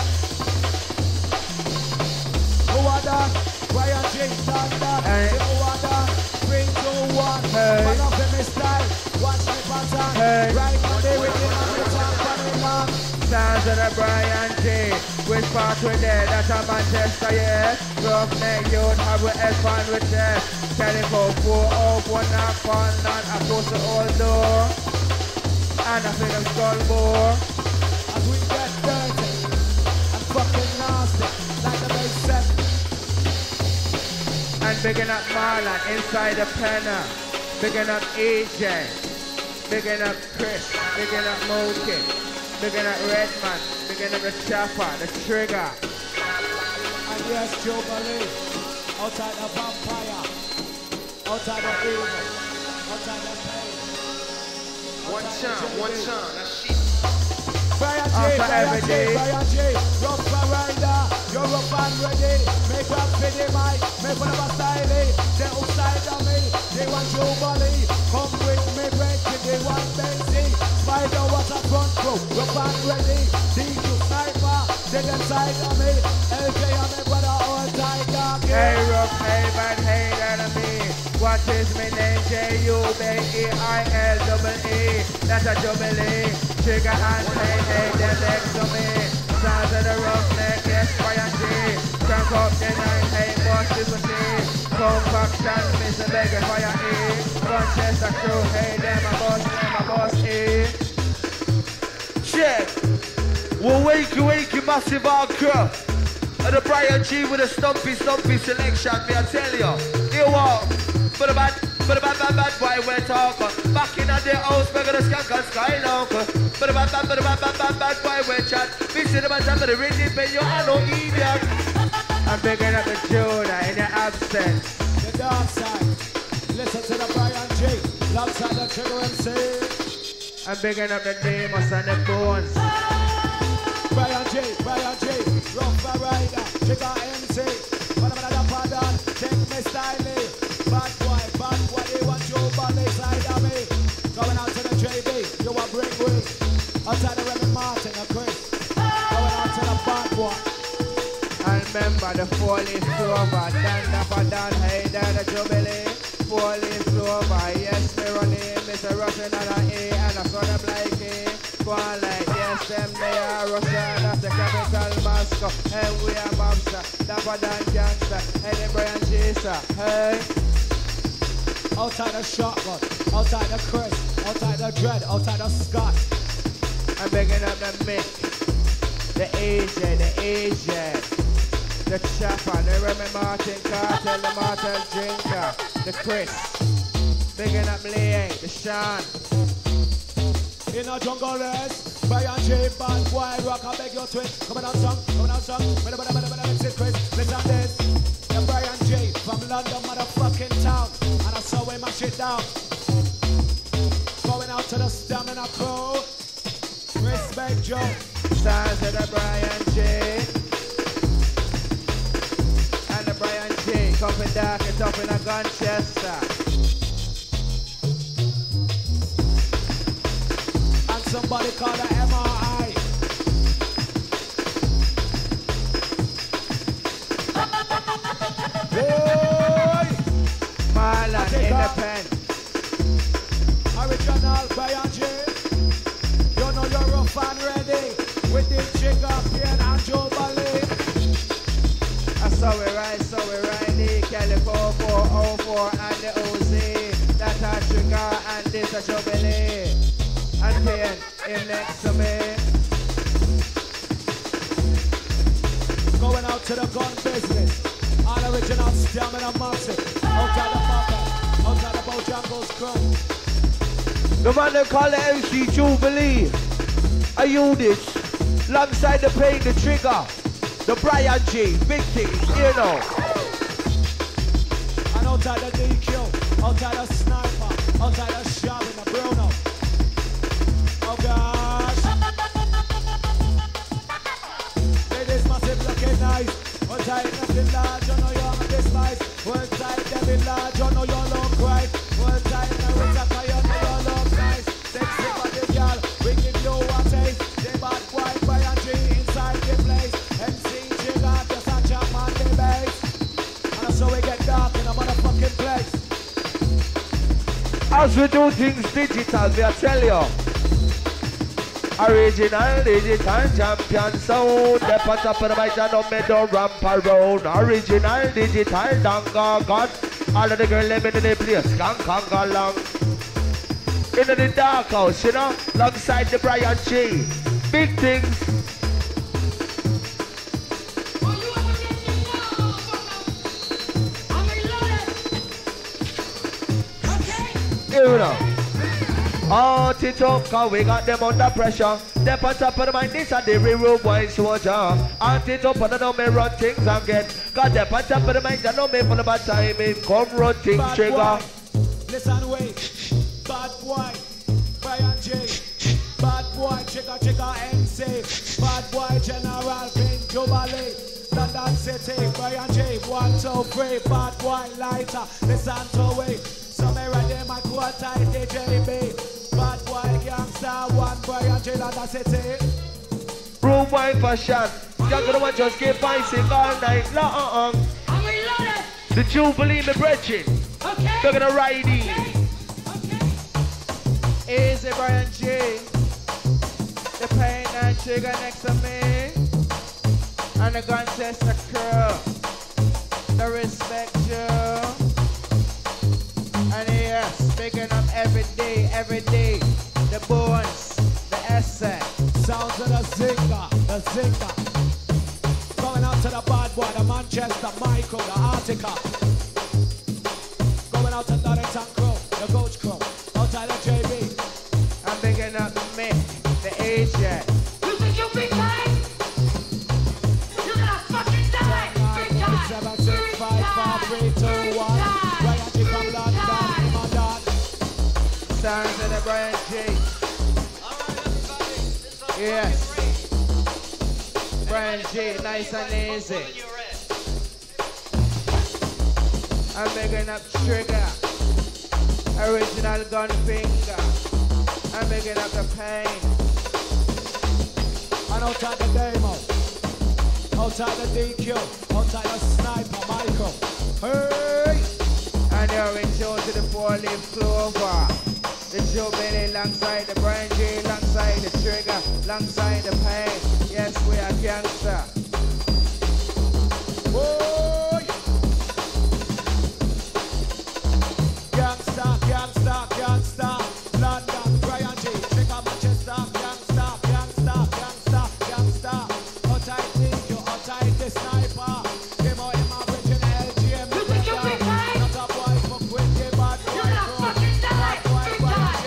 [SPEAKER 5] Who are done? Bryan G, London. Who are done? 3, 2, 1. One of them is style. Watch the pattern. Right on the rhythm and the top coming on.
[SPEAKER 6] Sounds of the Bryan G. Which part we there? That's a Manchester, yeah. Roughneck youth have we have fun with that. Calico 4 up, 1 knock, 1 knock, I close the old door. And I feel them skull more.
[SPEAKER 5] As we get dirty and fucking nasty, like the bass set.
[SPEAKER 6] And bigging up Marlon inside the penna. Bigging up AJ. Bigging up Chris. Bigging up Moki. Bigging up Redman. Bigging up the Chopper, the Trigger.
[SPEAKER 5] And yes, Jubilee, outside the vampire, outside the evil, outside the pain.
[SPEAKER 2] One time, that's shit.
[SPEAKER 5] Bryan G, rough and rider, you're rough and ready. Make rap for the mic, make one of a style. They outside of me, they want Jubilee. Come with me, break it, they want Benzie. Spider, what's a front row, rough and ready. DQ sniper, they inside of me. LJ and my brother all tiger.
[SPEAKER 6] Hey rough, hey bad, hey enemy. What is my name? Jubilee. That's a Jubilee. Trigger and hey, them next to me. Sounds of the roughneck, yes, Bryan G. Crank up the 9, hey, boss, this was me. Compaction, Mr. Beggar, Fire E. Manchester crew, hey, them a boss E.
[SPEAKER 7] Check. We'll wake you, massive hardcore. And the Bryan G with a stumpy selection, me I tell you. You what? But a bad boy we're talking. Back in the house, we're gonna skunk and skylock. But a bad boy we're chat. Me see the man top of the rhythm, but you are no idiot.
[SPEAKER 6] I'm picking up the Jonah in your absence.
[SPEAKER 5] The dark side, listen to the Bryan G, alongside the Trigger MC.
[SPEAKER 6] I'm picking up the Demus and the Bones.
[SPEAKER 5] Bryan G, rough and rider, Trigger MC. Whatever pardon, take me styling. Bad boy, they want you on the side of me. Going out to the JB, you want bring wing. Outside the Remy Martin and Chris. Going out to the bad boy.
[SPEAKER 6] And remember the 4-leaf clover, Dan up and down, hey, down the Jubilee. 4-leaf clover, yes, me running, Mr. Russian and an A, and I saw them like A. Go on like, yes, them they are Russia, that's the capital Moscow. Hey, we are mobster, dapper than gangster, hey, the Bryan G, sir, hey.
[SPEAKER 5] Outside the shotgun, outside the Chris, outside the Dread, outside the Scott.
[SPEAKER 6] I'm picking up the Mick, the AJ, the Chopper, the Remy Martin Cartel, the Martel Drinker, the Chris. Picking up Lee, the Sean.
[SPEAKER 5] In a jungle race, Bryan G, bad boy, rock, I beg your twist. Coming out strong, mix it, Chris. Listen this, the Bryan G from London, motherfucking town. And I saw him mash it down. Going out to the Stamina crew. Respect Joe.
[SPEAKER 6] Stars of the Bryan G. And the Bryan G. Coming dark and up in a Manchester.
[SPEAKER 5] And somebody call the MRI.
[SPEAKER 6] Marlon in the pen. a jubilee. And pain, him next to me.
[SPEAKER 5] Going out to the gun business. All original stamina massive. Outside the market. Outside the Bojangles crew.
[SPEAKER 7] The man they call the MC Jubilee. A unit. Alongside the pain, the trigger. The Bryan G. Big things, you know.
[SPEAKER 5] And outside the DQ. Outside the sniper. Outside the shop in the Bruno. Oh gosh. Ladies massive looking nice. One time nothing large, you know you're on this nice. One time Devin large, you know you look right. One time the Rizaka, you know you look nice. Sexy body girl, we give you a taste. They bad boy, Bryan G inside the place. MC Jigga, just a chop on the bass. And that's how we get dark in a motherfucking place.
[SPEAKER 7] As we do things digital, me I tell you. Original digital champion sound. They put up on the mic and don't make no ramp around. Original digital danga god. All of the girls living in the place, skank along. In the Darkhouse, you know, alongside the Bryan G. Big things. Here we go. Hot it up, cause we got them under pressure. They put up on the mind, this and the real boys soldier. Hot it up and I know me run things again. Cause they put up on the mind, I know me for the bad timing. Come run things,
[SPEAKER 5] Bad
[SPEAKER 7] trigger.
[SPEAKER 5] boy. Listen, wait. Bad boy, Bryan J. Bad boy, Trigga MC. Bad boy, General Pin Jubilee. London City, Bryan J. 1, 2, 3. Bad boy, lighter. Listen to wait. So me ready, my quarter, DJB. Bad boy, gangster, 1, Bryan J. London City.
[SPEAKER 7] Room wine fashion. You're gonna want just keep icing all night long.
[SPEAKER 4] I'm reloaded.
[SPEAKER 7] The Jubilee, me brethren.
[SPEAKER 4] Okay.
[SPEAKER 7] They're gonna ride in.
[SPEAKER 6] Easy, Bryan G. The pain and trigger next to me. And the gun says the crew. The respect you. And yes, picking up every day. The bones, the essay.
[SPEAKER 5] Sounds of the zinger. Going out to the bad boy, the Manchester Michael, the Artica. Going out to Donington Crew, the Coach Crew. Outside the JB.
[SPEAKER 6] I'm picking up me, the AJ.
[SPEAKER 4] You think you'll be time? You're gonna fucking die. Big time.
[SPEAKER 5] 7, 6, 5, 4, 3, 2, 1. Bryan G from London, my dad.
[SPEAKER 6] Sounds of the Bryan G. Yes. Bryan G, nice and easy. I'm picking up trigger. Original gun finger. I'm picking up the pain.
[SPEAKER 5] And outside the demo. Outside the DQ. Outside the sniper, Michael. Hey!
[SPEAKER 6] And you're in tune to the 4-leaf clover. The Jubilee alongside the Bryan G, alongside the trigger, alongside the pain. Yes, we are gangster.
[SPEAKER 5] Boy! Gangsta. London, Bryan G. Trigga Manchester, gangsta. Outside DQ, outside the sniper. Demo in my original LGM.
[SPEAKER 4] You think you'll be fine?
[SPEAKER 5] Not a boy from Quincy, bad boy.
[SPEAKER 4] You're gonna fucking die. Big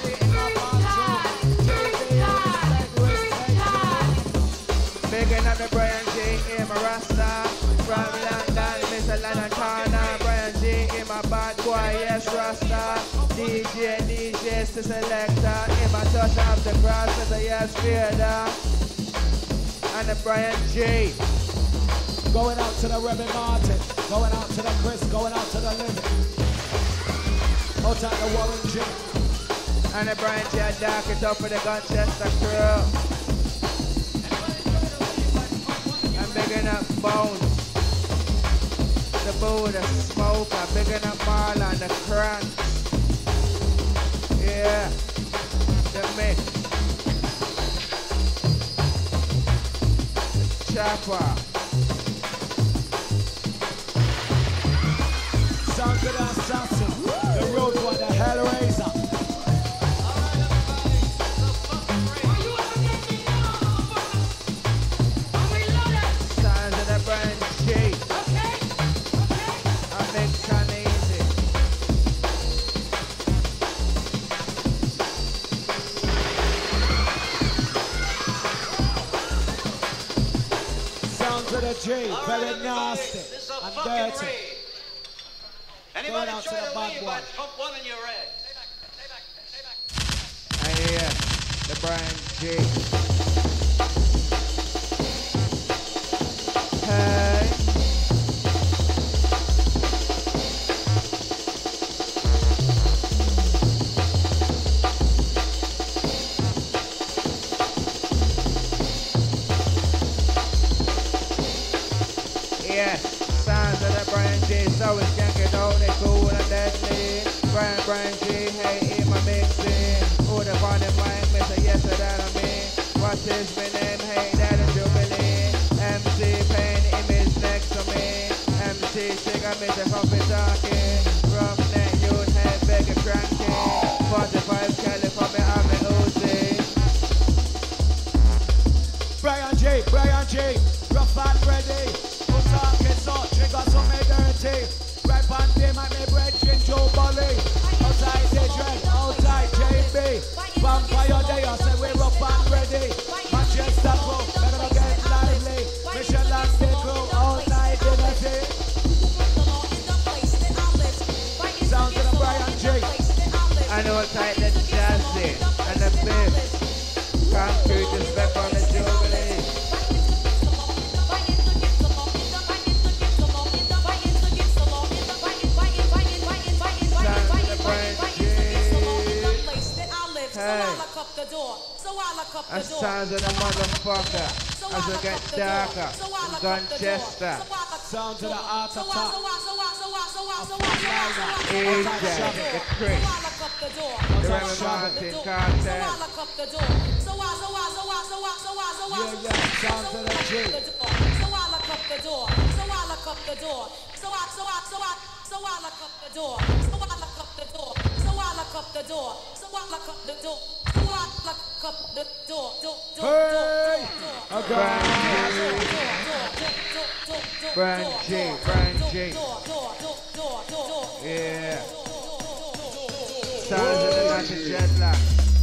[SPEAKER 4] time.
[SPEAKER 6] Picking up the Bryan G in my Rasta. From London, Mr. London Corner. Bryan G in my bad boy, yes, Rasta. DJ, to selector. In my touch of the grass, Mr. Yes, Fearda. And the Bryan G.
[SPEAKER 5] Going out to the Reverend Martin. Going out to the Chris. Going out to the Living. Outside the Warren G.
[SPEAKER 6] And the Bryan G, I dark it up for the Gunchester crew. I'm bigging up Bones. The Buddha Smoker. Bigging up Marlon, the Crank. Yeah. The mix. Chopper.
[SPEAKER 5] Sounds of the Assassin. The Road One, the Hellraiser. G, very nasty
[SPEAKER 8] This is a
[SPEAKER 5] and
[SPEAKER 8] fucking
[SPEAKER 5] dirty.
[SPEAKER 8] rave. Anybody
[SPEAKER 5] out
[SPEAKER 8] try
[SPEAKER 5] to the
[SPEAKER 8] to
[SPEAKER 5] bad
[SPEAKER 8] leave,
[SPEAKER 5] one.
[SPEAKER 8] I'd pump one in your head.
[SPEAKER 6] And yeah, the Bryan G. Hey. Yes, sounds of the Bryan G. So it's yanking out, they cool and deadly. Bryan G, hey, in my mixing. Who the body mic, Mr. Yes, that I mean. What is my name? Hey, that is Jubilee. MC Pain, image next to me. MC Trigga, Mr. Coffee talking. Roughneck, youth, head, beggar, cranky. 45 Kelly for me, I'm a Uzi.
[SPEAKER 5] Bryan G, rough and ready. No talking so, trigger so me dirty. Right on them at me brethren, Joe Bully. Outside the dread, outside JB. Vampire Day, I say we're rough and ready. Manchester crew, better not get lively. Michelle and the crew, outside Dignity. Sounds of the Bryan G.
[SPEAKER 6] I know it's like the jazzy and the bass. Concrete respect on the Jubilee. And sounds of the motherfucker as we get darker in Gunchester.
[SPEAKER 5] Sounds of the art attack.
[SPEAKER 6] AJ, the Chris, the Remy Martin Cartel.
[SPEAKER 5] Yeah, sounds of the G. Hey!
[SPEAKER 6] Bryan G. Yeah. Sounds of the National Dreadlock.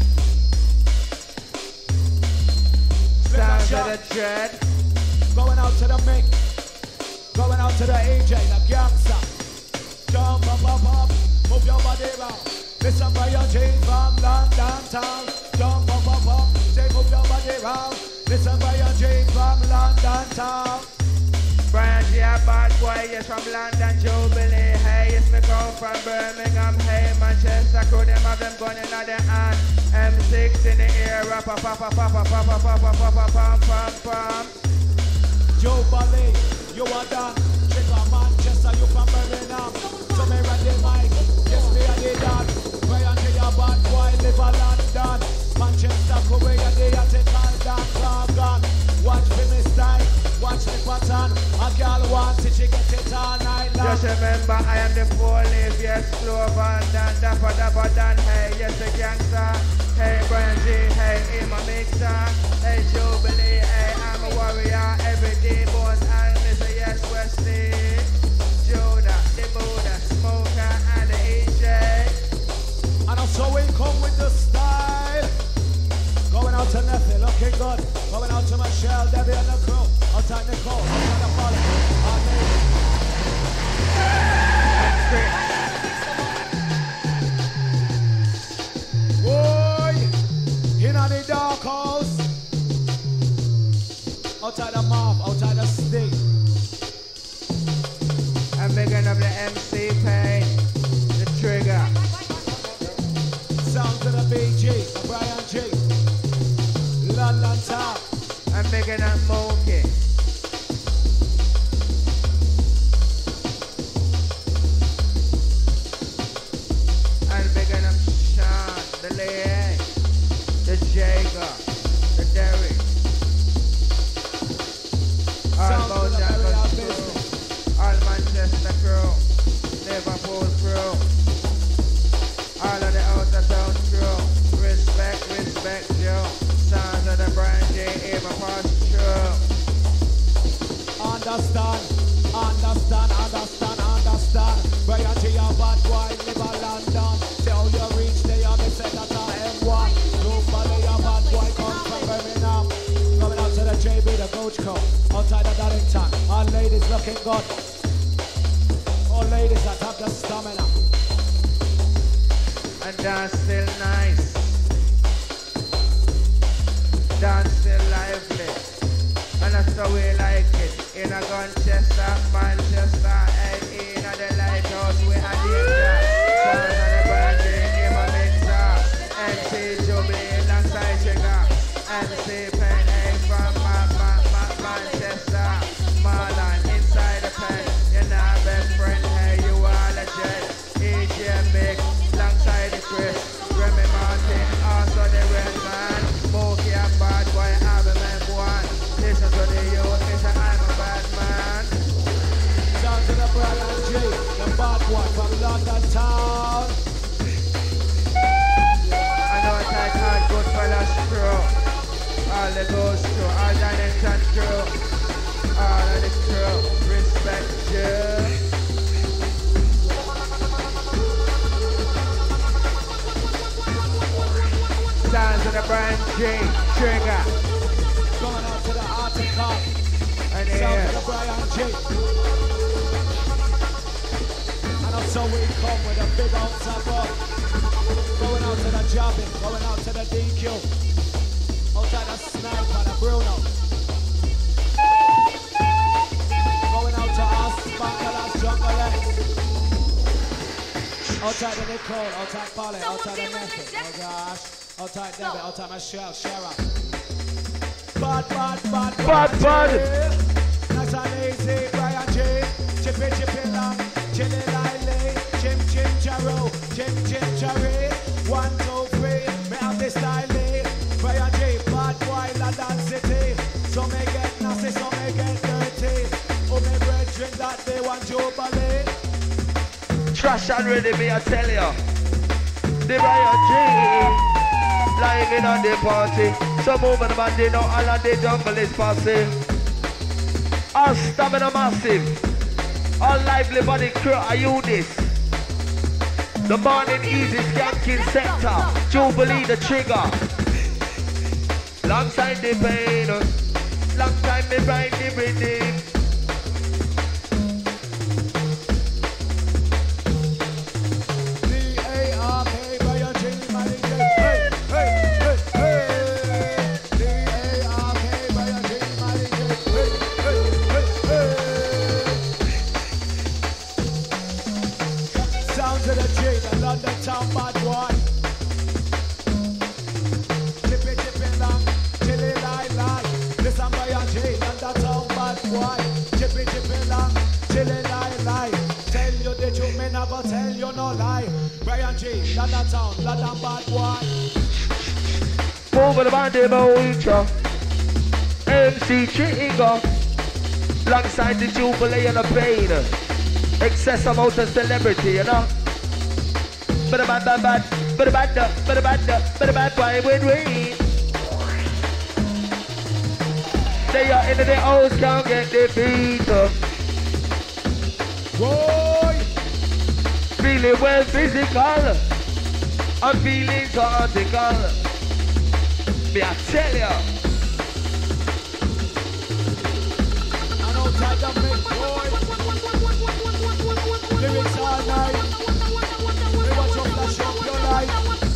[SPEAKER 6] Sounds of the Dread.
[SPEAKER 5] Going out to the Mick. Going out to the AJ, the gangster. Jump up, move your body round. Listen Bryan G from London town. Jump up, say move your body round. Listen Bryan G from London town.
[SPEAKER 6] Bryan G, a bad boy, yes, from London, Jubilee. Hey, yes, me come from Birmingham. Hey, Manchester, crew, them have them gun in their hand. M6 in the air, rappa, papa, papa, papa, papa, papa, pam, pam, pam.
[SPEAKER 5] Jubilee, you are done. Trigger Manchester, you from Birmingham. So me read the mic, yes, me a the done. Bryan G, a bad boy, live a London. Manchester, Korea, they a take all that gun. Watch for me style, watch the pattern. A girl wants it, she get it all night long.
[SPEAKER 6] Just remember, I am the four-leaf, yes, Clover, Dan, Dapper, Dan, hey, yes, the gangster. Hey, Bryan G, hey, in my mixer. Hey, Jubilee, hey, I'm a warrior. Every day, bones, and Mr. Yes, Wesley. Joda, the Buddha, Smoker, and the AJ.
[SPEAKER 5] And so we come with the style. Going out to Nephi, looking good. Going out to Michelle, Debbie and the crew. Outside Nicole, outside the Polly. Boy, in the Darkhouse. Outside the mob, outside the state.
[SPEAKER 6] I'm bigging up the MC Pain, the Trigger.
[SPEAKER 5] Sound to the BG, the Bryan G. London Town.
[SPEAKER 6] I'm bigging up Monkey. I'm bigging up Sean, the Leigh, the Jager, the Derrick. All Bojack crew, all Manchester crew, Liverpool crew, all of the outer town crew. Respect, Joe. Sounds of the Bryan G, even past true.
[SPEAKER 5] Understand. Bryan G, a bad boy, live a London. Say how you reach there, me say that I M1. Nobody a bad boy, come from Birmingham. Coming out to the JB, the coach crew. Outside of Darlington, looking good. All ladies that have the stamina.
[SPEAKER 6] And dance still nice. Dance still lively. And that's the way like it. In a Manchester, Manchester, and in a the lighthouse, we are danger. Sounds of the branding, in my mixer. MC Jubilee, alongside Trigga. MC Pen, hey, from Manchester. Marlon, inside the pen. You're not best friend, hey, you are legend. EJ Mick, alongside the Chris. Remy Martin, also the red man. Smokey and bad boy, have a man one. Listen to the youth, it's a I'm a bad man.
[SPEAKER 5] Down to the Bryan G, the bad boy from London town.
[SPEAKER 6] I know it's like hard good fellas crew. All the ghost crew, all the nation crew. All of the crew, respect you. Sounds of the Bryan G, Trigga.
[SPEAKER 5] Going out to the Article.
[SPEAKER 6] And
[SPEAKER 5] Sound
[SPEAKER 6] here.
[SPEAKER 5] to the Bryan G. And also we come with a big old tap up. Going out to the Jobbing, going out to the DQ. Outside the Sniper, the Bruno. Going out to us, Spankalas, Jungle. Outside the Nicole, outside Polly, outside the Method. Oh gosh. Outside Debbie, outside Michelle, Shara. Bad. Nice and easy, Bryan G. Chippy long, chilly lily, chim charo, chim cherry. 1, 2, 3, me have this style. Bryan G, bad boy, London City. So me get nasty, so me get dirty. Oh, me brethren that they want Jubilee.
[SPEAKER 7] Trash and ready, me I tell ya. The Bryan G, live in on the party. So moving the man, they know all of the jungle is passing. All stamina massive. All lively body crew, are you this? The morning easy skanking sector. Jubilee the trigger. Long time the pain. Long time the bright the breathing.
[SPEAKER 5] D-A-R-K, Bryan G, Manny J. Hey. D-A-R-K, Bryan G, Manny J. Hey. Sound to the G, the London town bad boy. Chippy long, chilly lie. Listen, Bryan G, London town bad boy. Chippy long, chilly lie. Tell you the truth, me never tell you no lie. Bryan G, London town, London bad boy.
[SPEAKER 7] Moving the man, they know MC Trigga. Alongside the Jubilee and the pain. Excess amount of celebrity, you know. But a bad boy with rain. They are into the house, can't get their feet up.
[SPEAKER 5] Boy,
[SPEAKER 7] Feeling well physical. I'm feeling cortical. Me I tell ya.
[SPEAKER 5] I know tight up big boy. Lyrics all night. We watch up that show your life.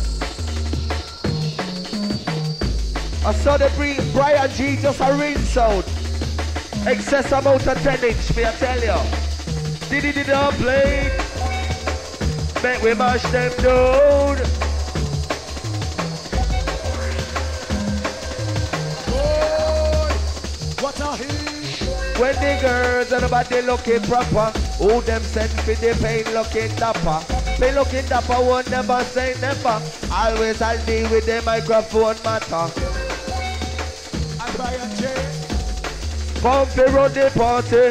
[SPEAKER 7] I saw the Bryan G just a rinse out. Excess amount of 10-inch, me I tell ya. Did it not play? Make we mash them down.
[SPEAKER 5] Boy, what a heat.
[SPEAKER 7] When the girls and the body looking proper, who them send for the pain looking dapper? Me looking dapper won't never say never. Always I'll deal with the microphone matter.
[SPEAKER 5] And Bryan J,
[SPEAKER 7] Come to run the party.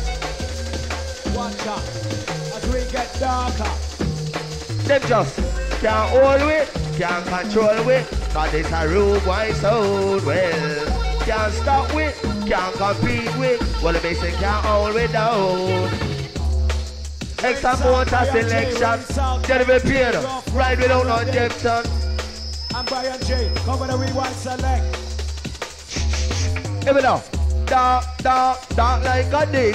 [SPEAKER 5] watch out as we get darker.
[SPEAKER 7] Them just can't hold it, can't control it. Cause it's a rude boy sound well. Can't stop with, can't compete with. Well the basic can't hold it down. Extra motor selection, Jennifer Pierre, ride without no objection.
[SPEAKER 5] And Bryan J, come with a rewind select.
[SPEAKER 7] Here we go. Dark like a this.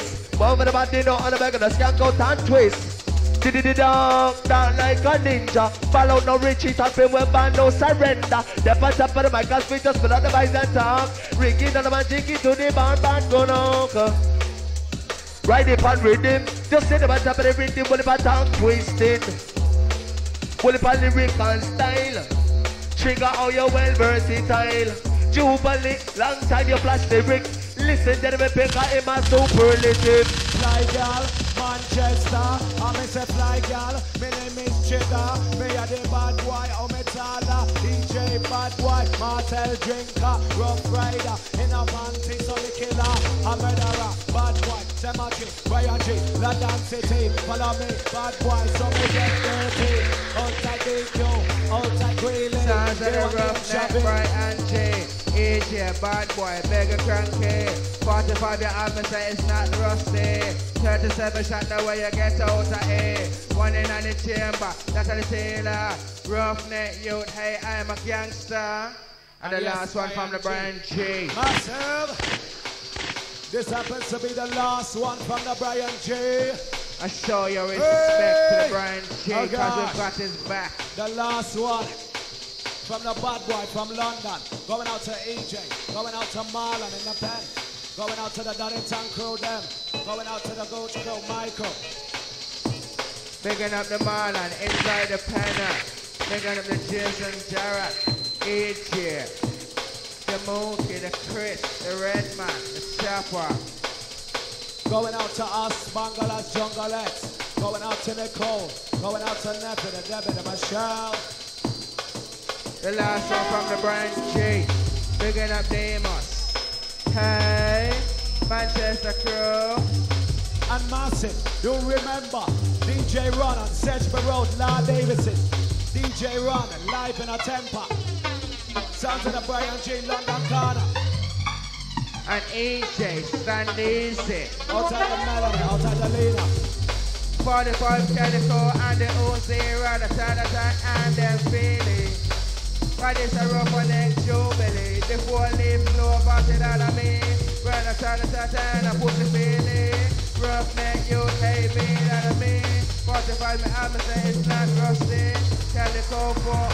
[SPEAKER 7] Over the body, no, on the back of the skank out and twist. Diddy-dong, down like a ninja. Follow no retreat, and feel when band no surrender. The on top of the mic, cause we just put out the vibes and talk. Rigging on the man, jigging to the band go knock. Ride it on rhythm, just say the on top of the rhythm, pull it on tongue twisting. Pull it on lyric and style. Trigger how you well versatile. Jubilee, long time you flash lyrics. Listen to me pick out him a superlative.
[SPEAKER 5] Fly girl, Manchester, I'm a fly girl. My name is Trigger, me a the bad boy, I'm a taller. DJ bad boy, Martel drinker, rough rider. In a panty, so the killer, a murderer. Bad boy, Cemetery, Bryan G, London City. Follow me, bad boy, so me get dirty. Outside DQ, outside Greeley.
[SPEAKER 6] Sounds of the roughneck, Bryan G. AJ, bad boy, mega cranky. 45 your armor say it's not rusty. 37 shot the way you get out of A. One in on the chamber, that's on the sailor. Roughneck youth, hey, I'm a gangster. And the last one from the Bryan G.
[SPEAKER 5] Massive. This happens to be the last one from the Bryan G.
[SPEAKER 6] I show your respect to the Bryan G, because we've got his back.
[SPEAKER 5] The last one. From the bad boy from London, going out to EJ, going out to Marlon in the pen, going out to the Donington crew them, going out to the Gooch crew, Michael.
[SPEAKER 6] Bigging up the Marlon inside the penner, bigging up the Jason Jarrett, EJ, the Mookie, the Chris, the Redman, the Chopper.
[SPEAKER 5] Going out to us, Bangalas, Junglettes, going out to Nicole, going out to Neppy, the Debbie, the Michelle.
[SPEAKER 6] The last one from the Bryan G. Bigging up Demus. Hey, Manchester crew.
[SPEAKER 5] And Massive, you remember DJ Ron on Sedgemoor Road, La Davidson. DJ Ron live in a temper. Sounds of the Bryan G. London corner.
[SPEAKER 6] And EJ, stand easy.
[SPEAKER 5] Outside the melody, outside the leader.
[SPEAKER 6] 45 Calico and the O0, the Tanatan and them feeling. But it's a rough one neck jubilee. The four leaf blow faster than me. Run a Tanatan and put the feeling. Rough neck, you hate me than me. 45 me I'm say it's not rusty. Calico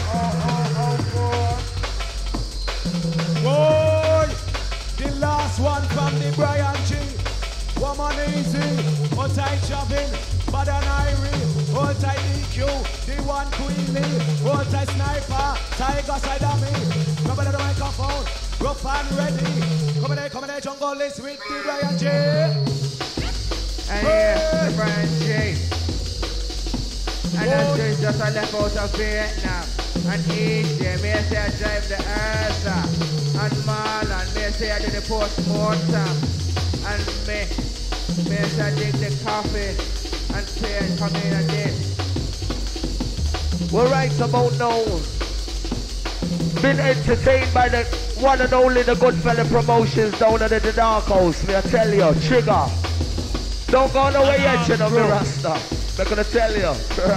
[SPEAKER 6] 40004.
[SPEAKER 5] Boy, the last one from the Bryan G. Woman easy, but I chopping, but an Irie, hold tight DQ, the one Queenie, hold tight Sniper, Tiger side of me, come on the microphone, rough and ready, come in there, jungle list with the Bryan G.
[SPEAKER 6] And yes, the Bryan G. And that's just I left out of Vietnam. And EJ, may I say I drive the Ursa. And Marlon, may I say I do the post-mortem. And may I say I dig the coffee. And say I come in and this.
[SPEAKER 7] We're right about now. Been entertained by the one and only the Goodfella Promotions down at the Darkhouse. Me I tell you, Trigger. Don't go no way yet, you know, me Rasta. I'm gonna tell you.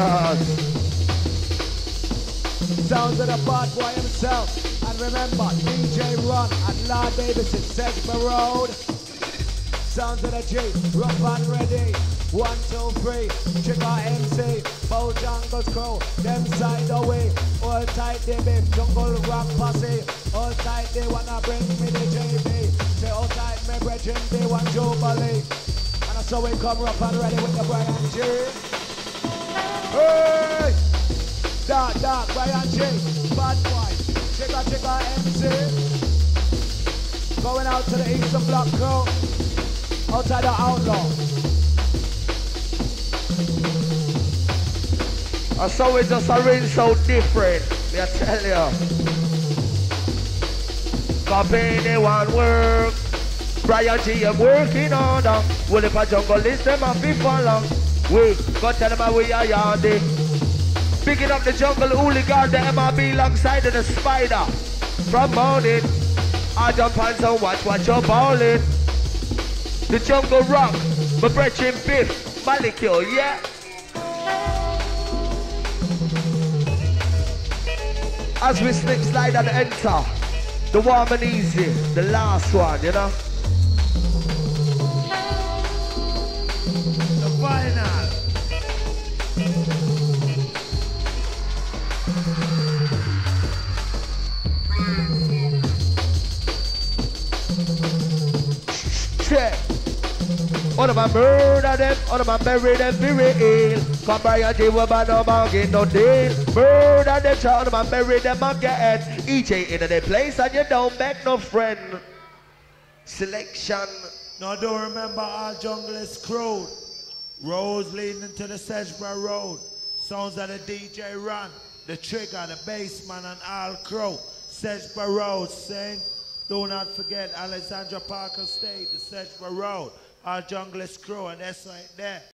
[SPEAKER 5] Sounds of the bad boy himself. And remember, DJ Ron and La Davidson, Sedgemoor Road. Sounds of the G, rough and ready. 1, 2, 3, Trigger MC, both jungles crew, them side away. All tight they beef, jungle rock posse. All tight they wanna bring me the JB. Say all tight me brethren, they want Jubilee. And so we come rough and ready with the Bryan G. Hey! Dark, Bryan G, bad boy, Trigger MC. Going out to the Eastern Block crew, outside the Outlaw.
[SPEAKER 7] I saw it just a ring so different, I tell you. Copy they want work. Bryan G, I'm working on them. Well, if I jungle list them, I'll be follow. We go tell them how we are yarding. Picking up the jungle hooligan, the MRB alongside of the spider. From morning, I jump on so watch your ballin'. The jungle rock, my brethren Biff, molecule, yeah. As we slip slide and enter, the warm and easy, the last one, you know. Check. All of my murder them, all of my bury them very ill. Come Bryan G, we man no man get no deal. Murder them, all of my bury them again. EJ in the place and you don't beg no friend. Selection.
[SPEAKER 5] Now don't remember our junglist crew. Roads leading to the Sedgebury Road. Sounds of the DJ run. The trigger, the bassman and all crew. Sedgebury Road, sing. Do not forget Alexandra Parker State, the Sedgebury Road. Our junglist crew, and that's right there.